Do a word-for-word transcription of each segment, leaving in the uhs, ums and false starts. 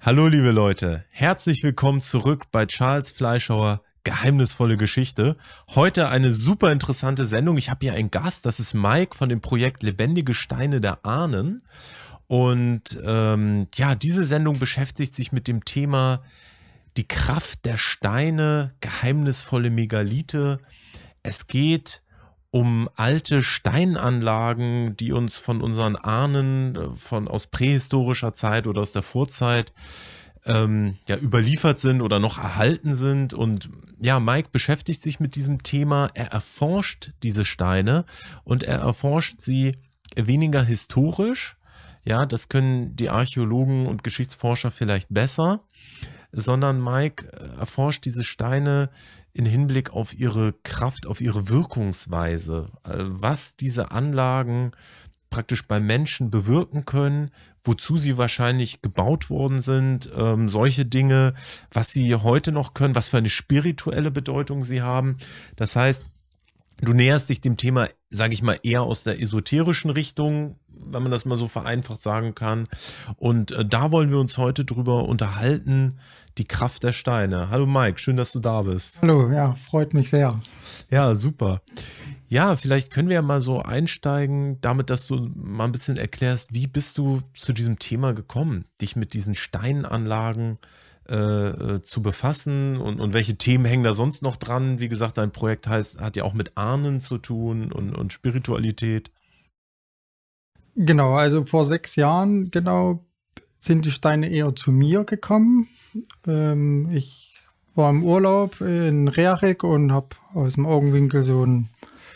Hallo liebe Leute, herzlich willkommen zurück bei Charles Fleischhauer Geheimnisvolle Geschichte. Heute eine super interessante Sendung. Ich habe hier einen Gast, das ist Mike von dem Projekt Lebendige Steine der Ahnen. Und ähm, ja, diese Sendung beschäftigt sich mit dem Thema die Kraft der Steine, geheimnisvolle Megalithe. Es geht um alte Steinanlagen, die uns von unseren Ahnen von aus prähistorischer Zeit oder aus der Vorzeit ähm, ja, überliefert sind oder noch erhalten sind. Und ja, Mike beschäftigt sich mit diesem Thema. Er erforscht diese Steine und er erforscht sie weniger historisch. Ja, das können die Archäologen und Geschichtsforscher vielleicht besser, sondern Mike erforscht diese Steine in Hinblick auf ihre Kraft, auf ihre Wirkungsweise, was diese Anlagen praktisch bei Menschen bewirken können, wozu sie wahrscheinlich gebaut worden sind, ähm, solche Dinge, was sie heute noch können, was für eine spirituelle Bedeutung sie haben. Das heißt, du näherst dich dem Thema, sage ich mal, eher aus der esoterischen Richtung, wenn man das mal so vereinfacht sagen kann. Und äh, da wollen wir uns heute drüber unterhalten, die Kraft der Steine. Hallo Mike, schön, dass du da bist. Hallo, ja, freut mich sehr. Ja, super. Ja, vielleicht können wir ja mal so einsteigen, damit, dass du mal ein bisschen erklärst, wie bist du zu diesem Thema gekommen, dich mit diesen Steinanlagen äh, zu befassen und, und welche Themen hängen da sonst noch dran? Wie gesagt, dein Projekt heißt, hat ja auch mit Ahnen zu tun und, und Spiritualität. Genau, also vor sechs Jahren genau sind die Steine eher zu mir gekommen. Ähm, ich war im Urlaub in Rerik und habe aus dem Augenwinkel so eine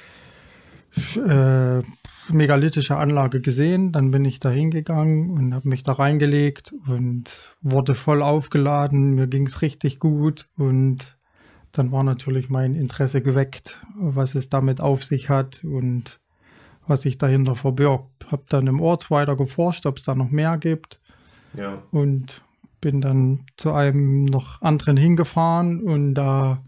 äh, megalithische Anlage gesehen. Dann bin ich da hingegangen und habe mich da reingelegt und wurde voll aufgeladen. Mir ging es richtig gut und dann war natürlich mein Interesse geweckt, was es damit auf sich hat und was sich dahinter verbirgt. Habe dann im Ort weiter geforscht, ob es da noch mehr gibt. Ja. Und bin dann zu einem noch anderen hingefahren und da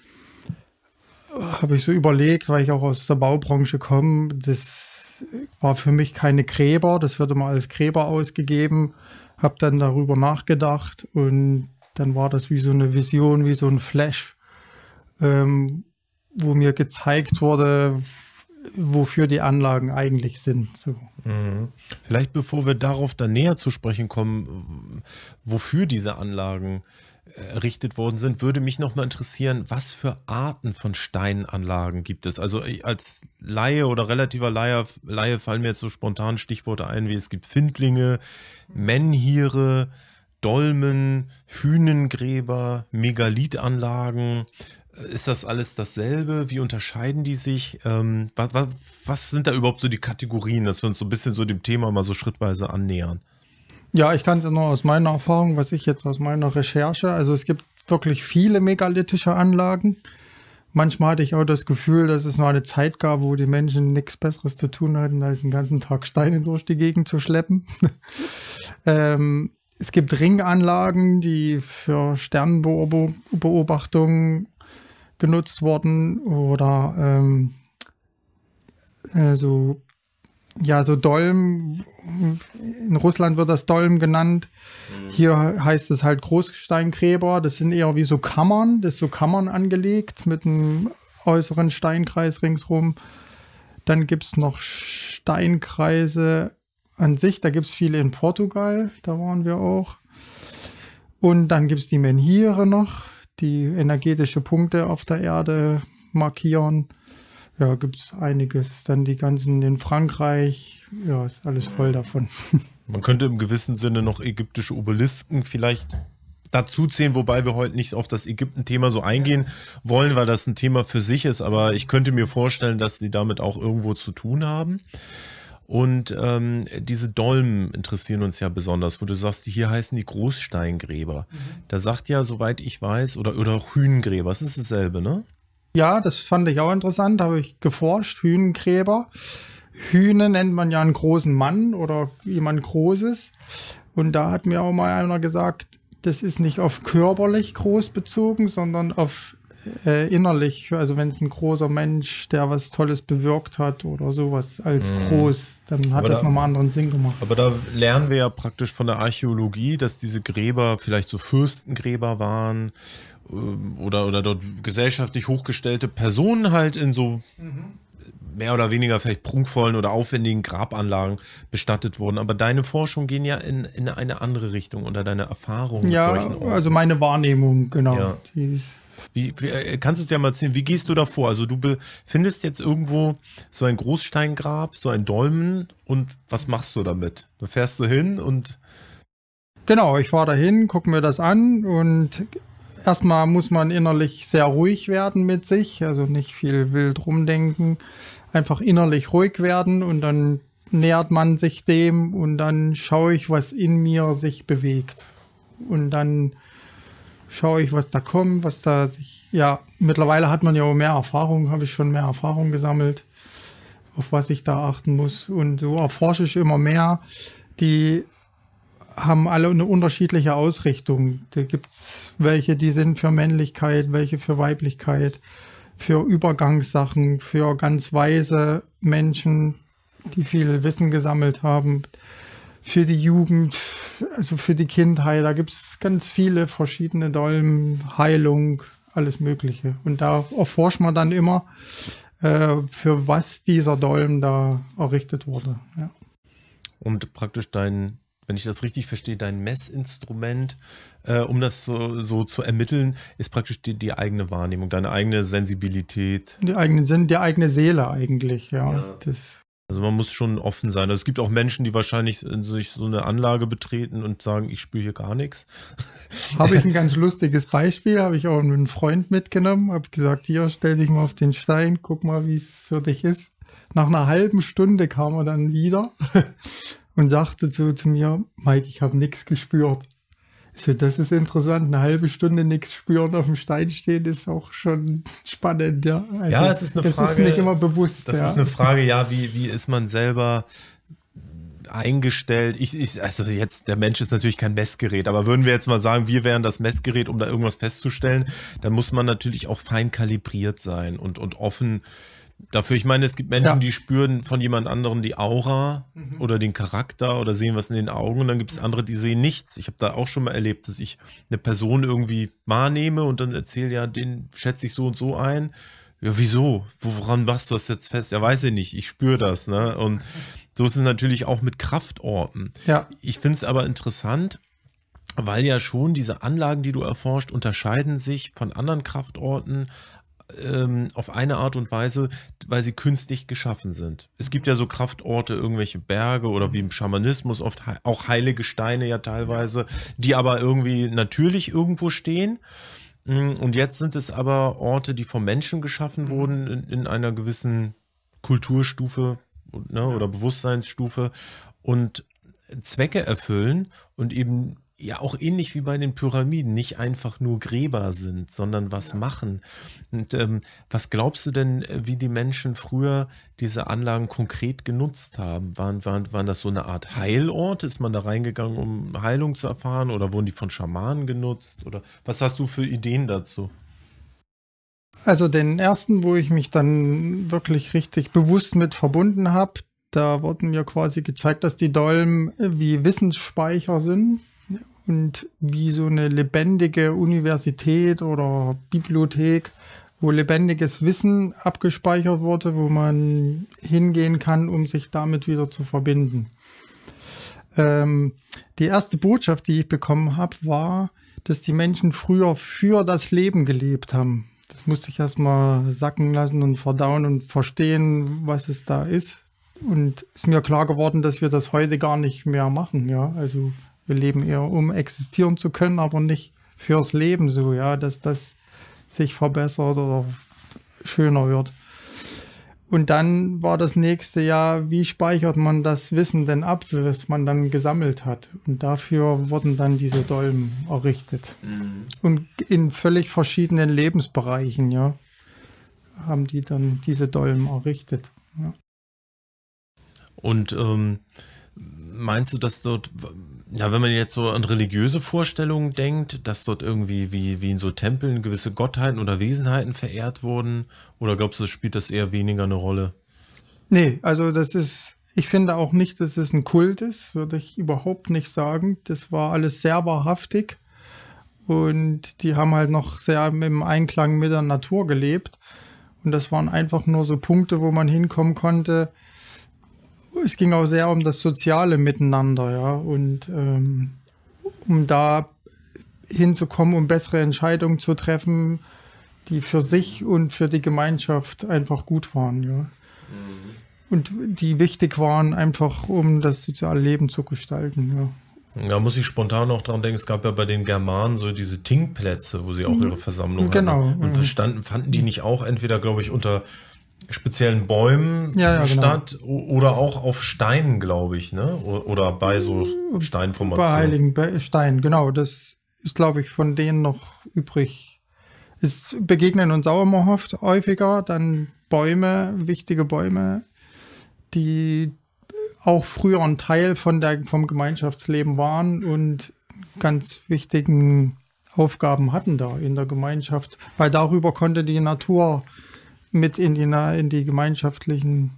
habe ich so überlegt, weil ich auch aus der Baubranche komme, das war für mich keine Gräber, das wird immer als Gräber ausgegeben. Habe dann darüber nachgedacht und dann war das wie so eine Vision, wie so ein Flash, ähm, wo mir gezeigt wurde, wofür die Anlagen eigentlich sind. So. Mhm. Vielleicht bevor wir darauf dann näher zu sprechen kommen, wofür diese Anlagen errichtet worden sind, würde mich noch mal interessieren, was für Arten von Steinanlagen gibt es? Also als Laie oder relativer Laie, Laie fallen mir jetzt so spontan Stichworte ein, wie es gibt Findlinge, Menhire, Dolmen, Hünengräber, Megalithanlagen. Ist das alles dasselbe? Wie unterscheiden die sich? Ähm, was, was, was sind da überhaupt so die Kategorien, dass wir uns so ein bisschen so dem Thema mal so schrittweise annähern? Ja, ich kann es ja nur aus meiner Erfahrung, was ich jetzt aus meiner Recherche, also es gibt wirklich viele megalithische Anlagen. Manchmal hatte ich auch das Gefühl, dass es mal eine Zeit gab, wo die Menschen nichts Besseres zu tun hatten, als den ganzen Tag Steine durch die Gegend zu schleppen. ähm, es gibt Ringanlagen, die für Sternbeobachtungen genutzt worden oder ähm, äh, so, ja, so Dolm. In Russland wird das Dolm genannt. Mhm. Hier heißt es halt Großsteingräber. Das sind eher wie so Kammern. Das ist so Kammern angelegt mit einem äußeren Steinkreis ringsrum. Dann gibt es noch Steinkreise an sich. Da gibt es viele in Portugal. Da waren wir auch. Und dann gibt es die Menhire noch, die energetische Punkte auf der Erde markieren. Ja, gibt es einiges. Dann die ganzen in Frankreich. Ja, ist alles voll davon. Man könnte im gewissen Sinne noch ägyptische Obelisken vielleicht dazu zählen, wobei wir heute nicht auf das Ägypten-Thema so eingehen wollen, weil das ein Thema für sich ist. Aber ich könnte mir vorstellen, dass sie damit auch irgendwo zu tun haben. Und ähm, diese Dolmen interessieren uns ja besonders, wo du sagst, hier heißen die Großsteingräber. Mhm. Da sagt ja, soweit ich weiß, oder, oder auch Hünengräber, das ist dasselbe, ne? Ja, das fand ich auch interessant, habe ich geforscht, Hünengräber. Hühne nennt man ja einen großen Mann oder jemand Großes. Und da hat mir auch mal einer gesagt, das ist nicht auf körperlich groß bezogen, sondern auf äh, innerlich, also wenn es ein großer Mensch, der was Tolles bewirkt hat oder sowas als mhm. groß, dann hat aber das da, nochmal einen anderen Sinn gemacht. Aber da lernen wir ja praktisch von der Archäologie, dass diese Gräber vielleicht so Fürstengräber waren oder, oder dort gesellschaftlich hochgestellte Personen halt in so mhm. mehr oder weniger vielleicht prunkvollen oder aufwendigen Grabanlagen bestattet wurden. Aber deine Forschungen gehen ja in, in eine andere Richtung oder deine Erfahrungen ja, mit solchen Orten. Also meine Wahrnehmung, genau. Ja. Die ist Wie, wie, kannst du uns ja mal erzählen, wie gehst du da vor? Also du findest jetzt irgendwo so ein Großsteingrab, so ein Dolmen und was machst du damit? Da fährst du hin und... Genau, ich fahre da hin, gucke mir das an und erstmal muss man innerlich sehr ruhig werden mit sich, also nicht viel wild rumdenken, einfach innerlich ruhig werden und dann nähert man sich dem und dann schaue ich, was in mir sich bewegt. Und dann schaue ich, was da kommt, was da sich, ja, mittlerweile hat man ja auch mehr Erfahrung, habe ich schon mehr Erfahrung gesammelt, auf was ich da achten muss. Und so erforsche ich immer mehr. Die haben alle eine unterschiedliche Ausrichtung. Da gibt es welche, die sind für Männlichkeit, welche für Weiblichkeit, für Übergangssachen, für ganz weise Menschen, die viel Wissen gesammelt haben, für die Jugend, also für die Kindheit. Da gibt es ganz viele verschiedene Dolmen, Heilung, alles Mögliche. Und da erforscht man dann immer, äh, für was dieser Dolmen da errichtet wurde. Ja. Und praktisch dein, wenn ich das richtig verstehe, dein Messinstrument, äh, um das so, so zu ermitteln, ist praktisch die, die eigene Wahrnehmung, deine eigene Sensibilität. Die eigene Sinn, die eigene Seele eigentlich, ja. ja. Das Also man muss schon offen sein. Also es gibt auch Menschen, die wahrscheinlich sich so eine Anlage betreten und sagen, ich spüre hier gar nichts. Habe ich ein ganz lustiges Beispiel, habe ich auch einen Freund mitgenommen, habe gesagt, hier, stell dich mal auf den Stein, guck mal, wie es für dich ist. Nach einer halben Stunde kam er dann wieder und sagte so zu mir, Mike, ich habe nichts gespürt. So, das ist interessant, eine halbe Stunde nichts spüren, auf dem Stein stehen, ist auch schon spannend, ja. Also, ja, es ist eine das Frage. Das ist nicht immer bewusst. Das ja. ist eine Frage, ja, wie, wie ist man selber eingestellt? Ich, ich, also jetzt, der Mensch ist natürlich kein Messgerät, aber würden wir jetzt mal sagen, wir wären das Messgerät, um da irgendwas festzustellen, dann muss man natürlich auch fein kalibriert sein und, und offen dafür. Ich meine, es gibt Menschen, ja. die spüren von jemand anderem die Aura mhm. oder den Charakter oder sehen was in den Augen und dann gibt es andere, die sehen nichts. Ich habe da auch schon mal erlebt, dass ich eine Person irgendwie wahrnehme und dann erzähle, ja, den schätze ich so und so ein. Ja, wieso? Woran machst du das jetzt fest? Ja, weiß ich nicht. Ich spüre das, ne? Und so ist es natürlich auch mit Kraftorten. Ja. Ich finde es aber interessant, weil ja schon diese Anlagen, die du erforscht, unterscheiden sich von anderen Kraftorten auf eine Art und Weise, weil sie künstlich geschaffen sind. Es gibt ja so Kraftorte, irgendwelche Berge oder wie im Schamanismus oft auch heilige Steine ja teilweise, die aber irgendwie natürlich irgendwo stehen. Und jetzt sind es aber Orte, die vom Menschen geschaffen wurden in, in einer gewissen Kulturstufe, ne, oder Bewusstseinsstufe und Zwecke erfüllen und eben ja auch ähnlich wie bei den Pyramiden nicht einfach nur Gräber sind, sondern was ja. machen. Und ähm, was glaubst du denn, wie die Menschen früher diese Anlagen konkret genutzt haben? Waren, waren, waren das so eine Art Heilorte? Ist man da reingegangen, um Heilung zu erfahren? Oder wurden die von Schamanen genutzt? Oder was hast du für Ideen dazu? Also den ersten, wo ich mich dann wirklich richtig bewusst mit verbunden habe, da wurde mir quasi gezeigt, dass die Dolmen wie Wissensspeicher sind. Und wie so eine lebendige Universität oder Bibliothek, wo lebendiges Wissen abgespeichert wurde, wo man hingehen kann, um sich damit wieder zu verbinden. Ähm, die erste Botschaft, die ich bekommen habe, war, dass die Menschen früher für das Leben gelebt haben. Das musste ich erstmal sacken lassen und verdauen und verstehen, was es da ist. Und ist mir klar geworden, dass wir das heute gar nicht mehr machen, ja, also wir leben eher, um existieren zu können, aber nicht fürs Leben so, ja, dass das sich verbessert oder schöner wird. Und dann war das nächste Jahr, wie speichert man das Wissen denn ab, was man dann gesammelt hat? Und dafür wurden dann diese Dolmen errichtet. Mhm. Und in völlig verschiedenen Lebensbereichen, ja, haben die dann diese Dolmen errichtet. Ja. Und ähm, meinst du, dass dort Ja, wenn man jetzt so an religiöse Vorstellungen denkt, dass dort irgendwie wie, wie in so Tempeln gewisse Gottheiten oder Wesenheiten verehrt wurden, oder glaubst du, spielt das eher weniger eine Rolle? Nee, also das ist, ich finde auch nicht, dass es ein Kult ist, würde ich überhaupt nicht sagen. Das war alles sehr wahrhaftig und die haben halt noch sehr im Einklang mit der Natur gelebt. Und das waren einfach nur so Punkte, wo man hinkommen konnte. Es ging auch sehr um das soziale Miteinander, ja, und ähm, um da hinzukommen, um bessere Entscheidungen zu treffen, die für sich und für die Gemeinschaft einfach gut waren, ja. Mhm. Und die wichtig waren einfach, um das soziale Leben zu gestalten, ja. Da muss ich spontan noch dran denken, es gab ja bei den Germanen so diese Tingplätze, wo sie auch ihre Versammlung genau, hatten. Und standen, fanden die nicht auch entweder, glaube ich, unter speziellen Bäumen ja, ja, statt genau. oder auch auf Steinen, glaube ich, ne? Oder bei so Steinformationen. Bei heiligen Steinen, genau. Das ist, glaube ich, von denen noch übrig. Es begegnen uns auch immer oft häufiger dann Bäume, wichtige Bäume, die auch früher ein Teil von der, vom Gemeinschaftsleben waren und ganz wichtigen Aufgaben hatten da in der Gemeinschaft, weil darüber konnte die Natur mit in die, in die gemeinschaftlichen mhm.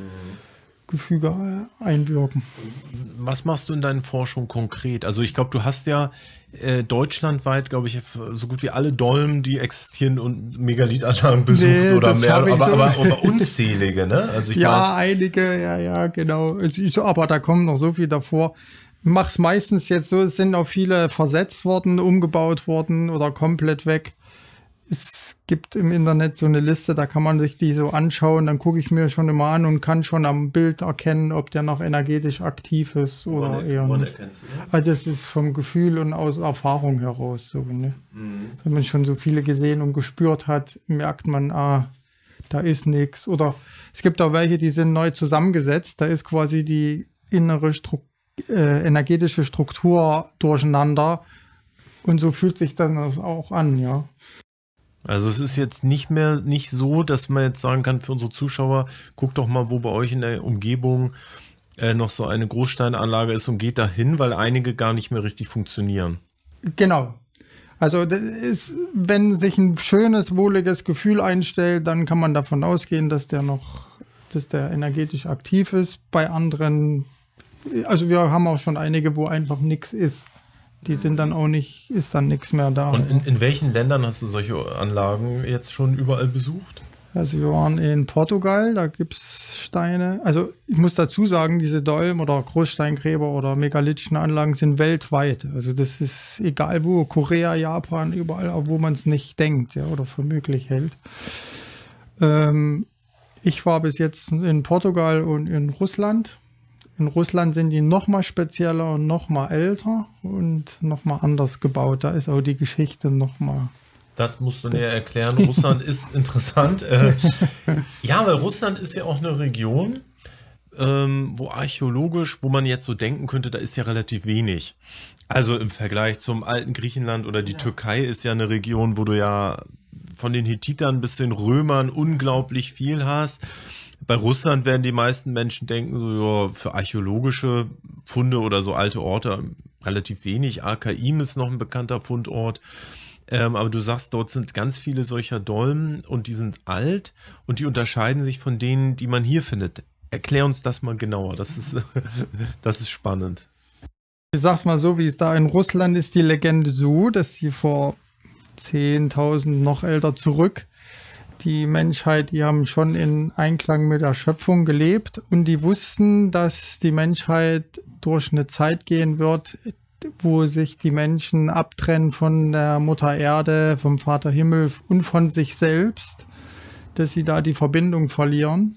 Gefüge einwirken. Was machst du in deinen Forschungen konkret? Also ich glaube, du hast ja äh, deutschlandweit, glaube ich, so gut wie alle Dolmen, die existieren und Megalithanlagen besucht nee, oder mehr, aber, so. aber, aber unzählige, ne? Also ich ja, mein, einige, ja, ja, genau. Aber da kommt noch so viel davor. Ich mache es meistens jetzt so, es sind auch viele versetzt worden, umgebaut worden oder komplett weg. Es gibt im Internet so eine Liste, da kann man sich die so anschauen, dann gucke ich mir schon immer an und kann schon am Bild erkennen, ob der noch energetisch aktiv ist oder woran, eher woran nicht. Erkennst du das? Also das ist vom Gefühl und aus Erfahrung heraus so, ne? Mhm. Wenn man schon so viele gesehen und gespürt hat, merkt man, ah, da ist nichts. Oder es gibt auch welche, die sind neu zusammengesetzt, da ist quasi die innere Stru äh, energetische Struktur durcheinander und so fühlt sich dann das auch an, ja. Also es ist jetzt nicht mehr nicht so, dass man jetzt sagen kann für unsere Zuschauer, guckt doch mal, wo bei euch in der Umgebung äh, noch so eine Großsteinanlage ist und geht da hin, weil einige gar nicht mehr richtig funktionieren. Genau. Also das ist, wenn sich ein schönes, wohliges Gefühl einstellt, dann kann man davon ausgehen, dass der noch, dass der energetisch aktiv ist. Bei anderen, also wir haben auch schon einige, wo einfach nichts ist. Die sind dann auch nicht, ist dann nichts mehr da. Und in, in welchen Ländern hast du solche Anlagen jetzt schon überall besucht? Also wir waren in Portugal, da gibt es Steine. Also ich muss dazu sagen, diese Dolmen oder Großsteingräber oder megalithischen Anlagen sind weltweit. Also das ist egal wo, Korea, Japan, überall, wo man es nicht denkt, ja, oder für möglich hält. Ähm, ich war bis jetzt in Portugal und in Russland. In Russland sind die noch mal spezieller und noch mal älter und noch mal anders gebaut. Da ist auch die Geschichte noch mal. Das musst du näher erklären. Russland ist interessant. Äh, ja, weil Russland ist ja auch eine Region, ähm, wo archäologisch, wo man jetzt so denken könnte, da ist ja relativ wenig. Also im Vergleich zum alten Griechenland oder die ja. Türkei ist ja eine Region, wo du ja von den Hethitern bis zu den Römern unglaublich viel hast. Bei Russland werden die meisten Menschen denken, so ja, für archäologische Funde oder so alte Orte relativ wenig. Archaim ist noch ein bekannter Fundort. Ähm, aber du sagst, dort sind ganz viele solcher Dolmen und die sind alt und die unterscheiden sich von denen, die man hier findet. Erklär uns das mal genauer. Das ist, das ist spannend. Ich sag's mal so, wie es da in Russland ist, die Legende so, dass die vor zehntausend noch älter zurück die Menschheit, die haben schon in Einklang mit der Schöpfung gelebt und die wussten, dass die Menschheit durch eine Zeit gehen wird, wo sich die Menschen abtrennen von der Mutter Erde, vom Vater Himmel und von sich selbst, dass sie da die Verbindung verlieren.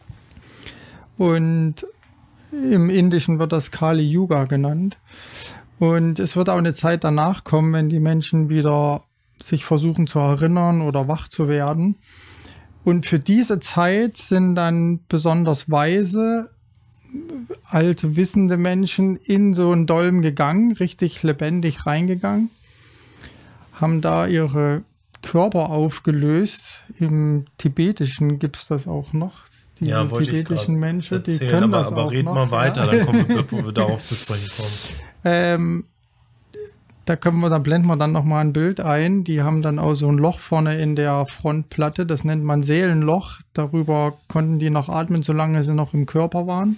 Und im Indischen wird das Kali Yuga genannt. Und es wird auch eine Zeit danach kommen, wenn die Menschen wieder sich versuchen zu erinnern oder wach zu werden. Und für diese Zeit sind dann besonders weise, alte, wissende Menschen in so einen Dolmen gegangen, richtig lebendig reingegangen, haben da ihre Körper aufgelöst. Im Tibetischen gibt es das auch noch. Die ja, tibetischen Menschen, erzählen, die können aber, das aber auch red noch. mal weiter, ja. Dann kommen wir, bevor wir darauf zu sprechen kommen. Ähm, da können wir, da blenden wir dann nochmal ein Bild ein. Die haben dann auch so ein Loch vorne in der Frontplatte, das nennt man Seelenloch. Darüber konnten die noch atmen, solange sie noch im Körper waren.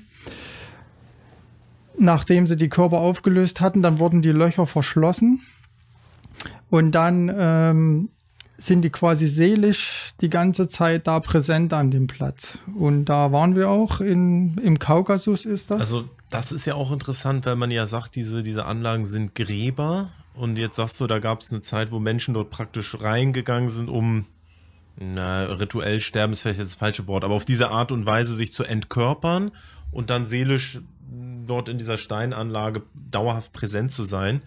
Nachdem sie die Körper aufgelöst hatten, dann wurden die Löcher verschlossen. Und dann ähm, sind die quasi seelisch die ganze Zeit da präsent an dem Platz. Und da waren wir auch, in, im Kaukasus ist das. Also das ist ja auch interessant, weil man ja sagt, diese, diese Anlagen sind Gräber. Und jetzt sagst du, da gab es eine Zeit, wo Menschen dort praktisch reingegangen sind, um, na, rituell sterben ist vielleicht jetzt das falsche Wort, aber auf diese Art und Weise sich zu entkörpern und dann seelisch dort in dieser Steinanlage dauerhaft präsent zu sein.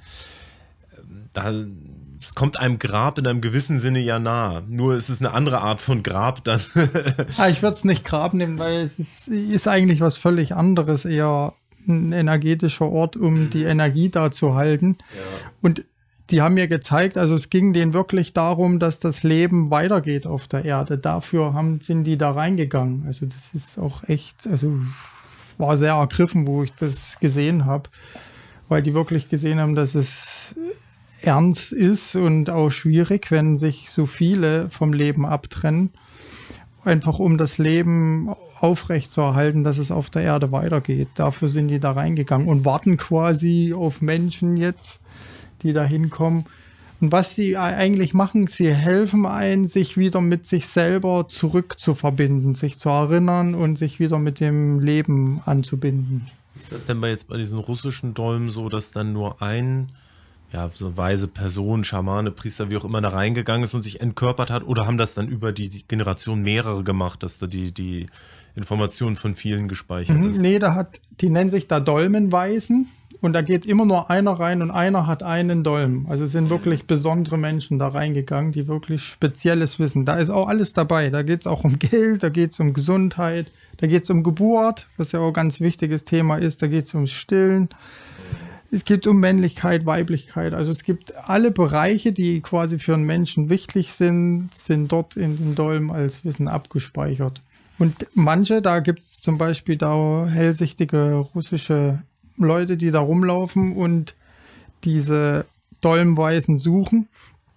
Da, es kommt einem Grab in einem gewissen Sinne ja nahe. Nur es ist eine andere Art von Grab dann. Ja, ich würde es nicht Grab nehmen, weil es ist, ist eigentlich was völlig anderes, eher ein energetischer Ort, um mhm. die Energie da zu halten. Ja. Und die haben mir gezeigt, also es ging denen wirklich darum, dass das Leben weitergeht auf der Erde. Dafür haben, sind die da reingegangen. Also das ist auch echt, also war sehr ergriffen, wo ich das gesehen habe, weil die wirklich gesehen haben, dass es ernst ist und auch schwierig, wenn sich so viele vom Leben abtrennen, einfach um das Leben aufrechtzuerhalten, dass es auf der Erde weitergeht. Dafür sind die da reingegangen und warten quasi auf Menschen jetzt, die da hinkommen. Und was sie eigentlich machen, sie helfen einen, sich wieder mit sich selber zurückzuverbinden, sich zu erinnern und sich wieder mit dem Leben anzubinden. Ist das denn bei jetzt bei diesen russischen Dolmen so, dass dann nur ein, ja, so eine weise Person, Schamane, Priester, wie auch immer, da reingegangen ist und sich entkörpert hat? Oder haben das dann über die Generation mehrere gemacht, dass da die, die Information von vielen gespeichert mhm, ist? Nee, da hat, die nennen sich da Dolmenweisen. Und da geht immer nur einer rein und einer hat einen Dolm. Also es sind wirklich besondere Menschen da reingegangen, die wirklich spezielles Wissen. Da ist auch alles dabei. Da geht es auch um Geld, da geht es um Gesundheit, da geht es um Geburt, was ja auch ein ganz wichtiges Thema ist. Da geht es ums Stillen. Es geht um Männlichkeit, Weiblichkeit. Also es gibt alle Bereiche, die quasi für einen Menschen wichtig sind, sind dort in den Dolmen als Wissen abgespeichert. Und manche, da gibt es zum Beispiel da hellsichtige russische Leute, die da rumlaufen und diese Dolmweisen suchen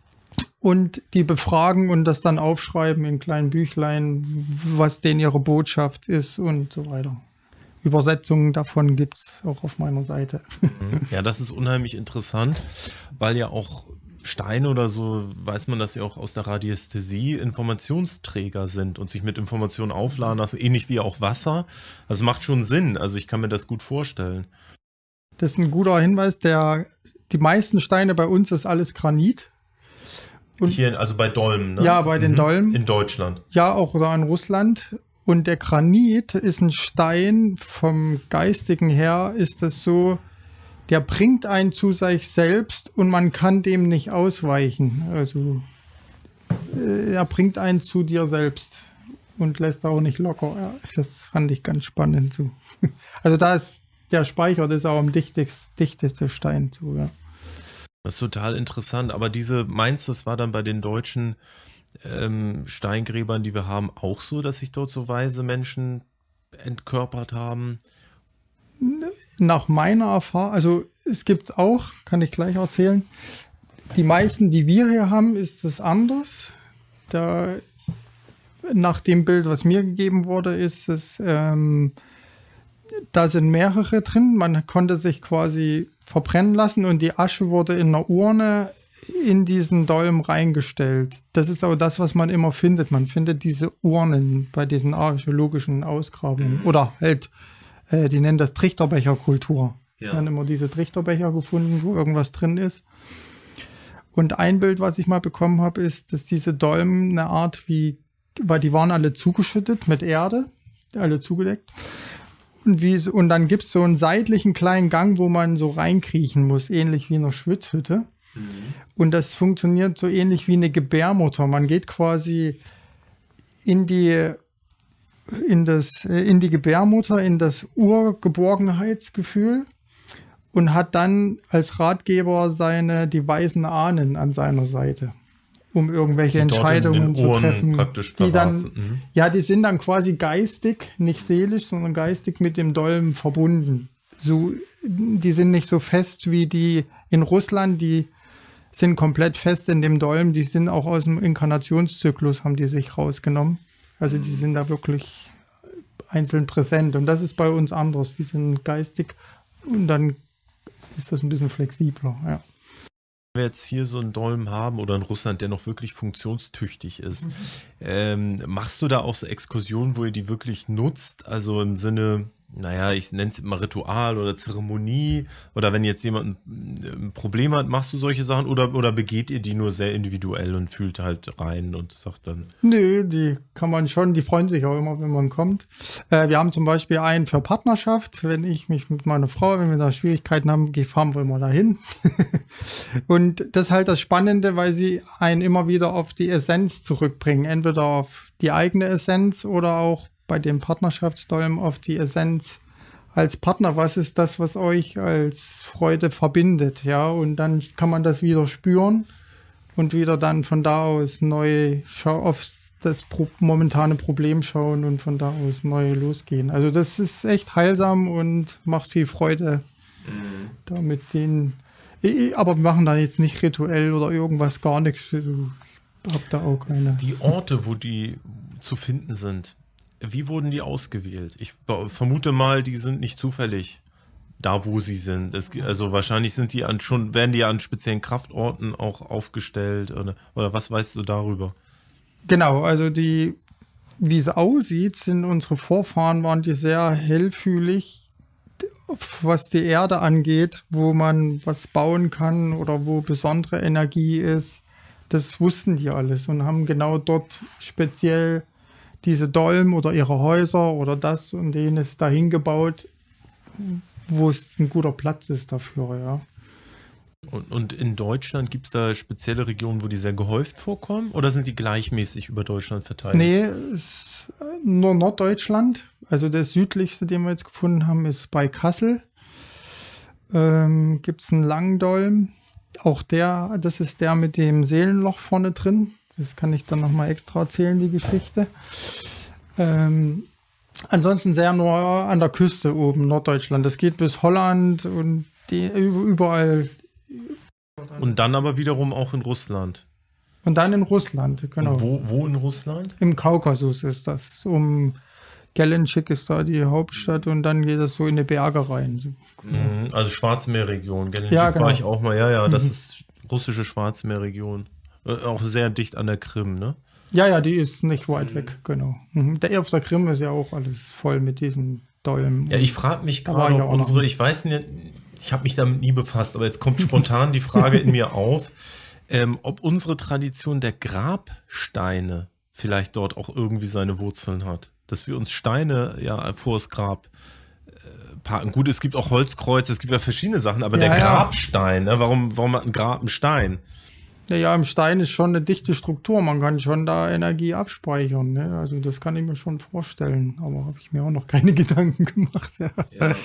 und die befragen und das dann aufschreiben in kleinen Büchlein, was denen ihre Botschaft ist und so weiter. Übersetzungen davon gibt es auch auf meiner Seite. Ja, das ist unheimlich interessant, weil ja auch Steine oder so, weiß man, dass sie auch aus der Radiästhesie Informationsträger sind und sich mit Informationen aufladen lassen, ähnlich wie auch Wasser. Das macht schon Sinn, also ich kann mir das gut vorstellen. Das ist ein guter Hinweis, der, die meisten Steine bei uns ist alles Granit. Und hier, also bei Dolmen, ne? Ja, bei den mhm. Dolmen. In Deutschland. Ja, auch da in Russland. Und der Granit ist ein Stein, vom Geistigen her ist das so, der bringt einen zu sich selbst und man kann dem nicht ausweichen. Also äh, er bringt einen zu dir selbst und lässt auch nicht locker. Ja, das fand ich ganz spannend. So. Also da ist der Speicher, das ist auch am dichtest, dichteste Stein. So, ja. Das ist total interessant. Aber diese, meinst du, es war dann bei den deutschen ähm, Steingräbern, die wir haben, auch so, dass sich dort so weise Menschen entkörpert haben? Nach meiner Erfahrung, also es gibt es auch, kann ich gleich erzählen. Die meisten, die wir hier haben, ist es anders. Da, nach dem Bild, was mir gegeben wurde, ist es, ähm, da sind mehrere drin. Man konnte sich quasi verbrennen lassen und die Asche wurde in einer Urne in diesen Dolm reingestellt. Das ist auch das, was man immer findet. Man findet diese Urnen bei diesen archäologischen Ausgrabungen. Mhm. Oder halt, äh, die nennen das Trichterbecherkultur. Ja. Wir haben immer diese Trichterbecher gefunden, wo irgendwas drin ist. Und ein Bild, was ich mal bekommen habe, ist, dass diese Dolmen eine Art wie, weil die waren alle zugeschüttet mit Erde, alle zugedeckt. Und, wie, und dann gibt es so einen seitlichen kleinen Gang, wo man so reinkriechen muss, ähnlich wie in einer Schwitzhütte. Mhm. Und das funktioniert so ähnlich wie eine Gebärmutter. Man geht quasi in die, in das, in die Gebärmutter, in das Urgeborgenheitsgefühl und hat dann als Ratgeber seine, die weisen Ahnen an seiner Seite, um irgendwelche die Entscheidungen zu treffen. Die dann, mhm. Ja, die sind dann quasi geistig, nicht seelisch, sondern geistig mit dem Dolmen verbunden. so, die sind nicht so fest wie die in Russland, die sind komplett fest in dem Dolm, die sind auch aus dem Inkarnationszyklus, haben die sich rausgenommen. Also die sind da wirklich einzeln präsent und das ist bei uns anders, die sind geistig und dann ist das ein bisschen flexibler, ja. Wenn wir jetzt hier so einen Dolm haben oder in Russland, der noch wirklich funktionstüchtig ist, mhm. ähm, machst du da auch so Exkursionen, wo ihr die wirklich nutzt? Also im Sinne, naja, ich nenne es immer Ritual oder Zeremonie oder wenn jetzt jemand ein, ein Problem hat, machst du solche Sachen oder, oder begeht ihr die nur sehr individuell und fühlt halt rein und sagt dann? Nö, die kann man schon, die freuen sich auch immer, wenn man kommt. Äh, wir haben zum Beispiel einen für Partnerschaft, wenn ich mich mit meiner Frau, wenn wir da Schwierigkeiten haben, fahren wir immer dahin. Und das ist halt das Spannende, weil sie einen immer wieder auf die Essenz zurückbringen, entweder auf die eigene Essenz oder auch bei dem Partnerschaftsdolm auf die Essenz als Partner. Was ist das, was euch als Freude verbindet? Ja, und dann kann man das wieder spüren und wieder dann von da aus neu auf das momentane Problem schauen und von da aus neu losgehen. Also das ist echt heilsam und macht viel Freude, mhm. da mit denen. Aber wir machen da jetzt nicht rituell oder irgendwas, gar nichts. Also ich hab da auch keine. Die Orte, wo die zu finden sind, wie wurden die ausgewählt? Ich vermute mal, die sind nicht zufällig da, wo sie sind. Es, also wahrscheinlich sind die an schon, werden die an speziellen Kraftorten auch aufgestellt oder, oder was weißt du darüber? Genau, also die, wie es aussieht, sind unsere Vorfahren, waren die sehr hellfühlig, was die Erde angeht, wo man was bauen kann oder wo besondere Energie ist. Das wussten die alles und haben genau dort speziell diese Dolm oder ihre Häuser oder das und jenes dahin gebaut, wo es ein guter Platz ist dafür, ja. Und, und in Deutschland gibt es da spezielle Regionen, wo die sehr gehäuft vorkommen oder sind die gleichmäßig über Deutschland verteilt? Nee, ist nur Norddeutschland. Also der südlichste, den wir jetzt gefunden haben, ist bei Kassel. Ähm, gibt es einen Langdolm. Auch der, das ist der mit dem Seelenloch vorne drin. Das kann ich dann nochmal extra erzählen, die Geschichte. Ähm, ansonsten sehr nur an der Küste oben, Norddeutschland. Das geht bis Holland und die, überall. Und dann aber wiederum auch in Russland. Und dann in Russland, genau. Und wo, wo in Russland? Im Kaukasus ist das. Um Gelendzhik ist da die Hauptstadt und dann geht das so in die Berge rein. Also Schwarzmeerregion. Gelendzhik ja, genau. War ich auch mal. Ja, ja, das mhm. ist russische Schwarzmeerregion. Auch sehr dicht an der Krim, ne? Ja, ja, die ist nicht weit weg, genau. Mhm. Der auf der Krim ist ja auch alles voll mit diesen Dolmen. Ja, ich frage mich gerade, ob unsere, ich weiß nicht, ich habe mich damit nie befasst, aber jetzt kommt spontan die Frage in mir auf, ähm, ob unsere Tradition der Grabsteine vielleicht dort auch irgendwie seine Wurzeln hat. Dass wir uns Steine ja vor das Grab äh, parken. Gut, es gibt auch Holzkreuze, es gibt ja verschiedene Sachen, aber ja, der Grabstein, ja. ne? warum, warum hat ein Grab einen Stein? Ja, ja, im Stein ist schon eine dichte Struktur, man kann schon da Energie abspeichern. Ne? Also das kann ich mir schon vorstellen, aber habe ich mir auch noch keine Gedanken gemacht. Ja. Ja, ja.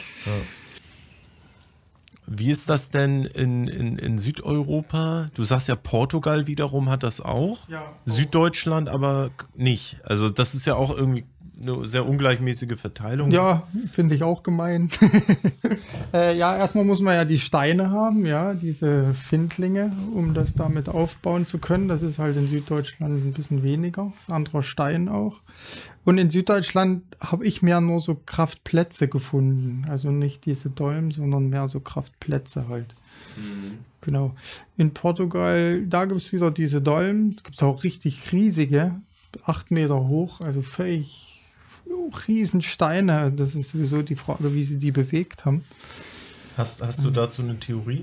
Wie ist das denn in, in, in Südeuropa? Du sagst ja, Portugal wiederum hat das auch. Ja, auch. Süddeutschland aber nicht. Also das ist ja auch irgendwie eine sehr ungleichmäßige Verteilung. Ja, finde ich auch gemein. äh, ja, erstmal muss man ja die Steine haben, ja, diese Findlinge, um das damit aufbauen zu können. Das ist halt in Süddeutschland ein bisschen weniger. Ein anderer Stein auch. Und in Süddeutschland habe ich mehr nur so Kraftplätze gefunden. Also nicht diese Dolmen, sondern mehr so Kraftplätze halt. Mhm. Genau. In Portugal, da gibt es wieder diese Dolmen. Es gibt auch richtig riesige, acht Meter hoch, also völlig Riesensteine. Das ist sowieso die Frage, wie sie die bewegt haben. Hast, hast du dazu eine Theorie?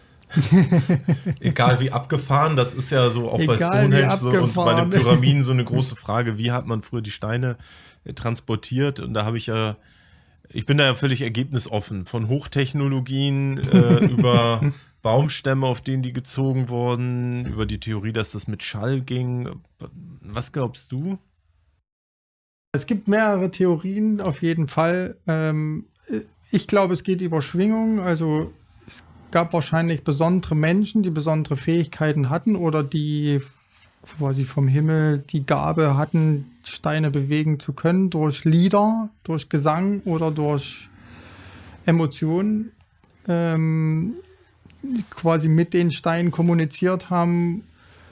Egal wie abgefahren, das ist ja so auch Egal bei Stonehenge so, und bei den Pyramiden so eine große Frage, wie hat man früher die Steine äh, transportiert? Und da habe ich ja, ich bin da ja völlig ergebnisoffen, von Hochtechnologien äh, über Baumstämme, auf denen die gezogen wurden, über die Theorie, dass das mit Schall ging. Was glaubst du? Es gibt mehrere Theorien auf jeden Fall. Ähm, ich glaube, es geht über Schwingungen, also es gab wahrscheinlich besondere Menschen, die besondere Fähigkeiten hatten oder die quasi vom Himmel die Gabe hatten, Steine bewegen zu können durch Lieder, durch Gesang oder durch Emotionen ähm, quasi mit den Steinen kommuniziert haben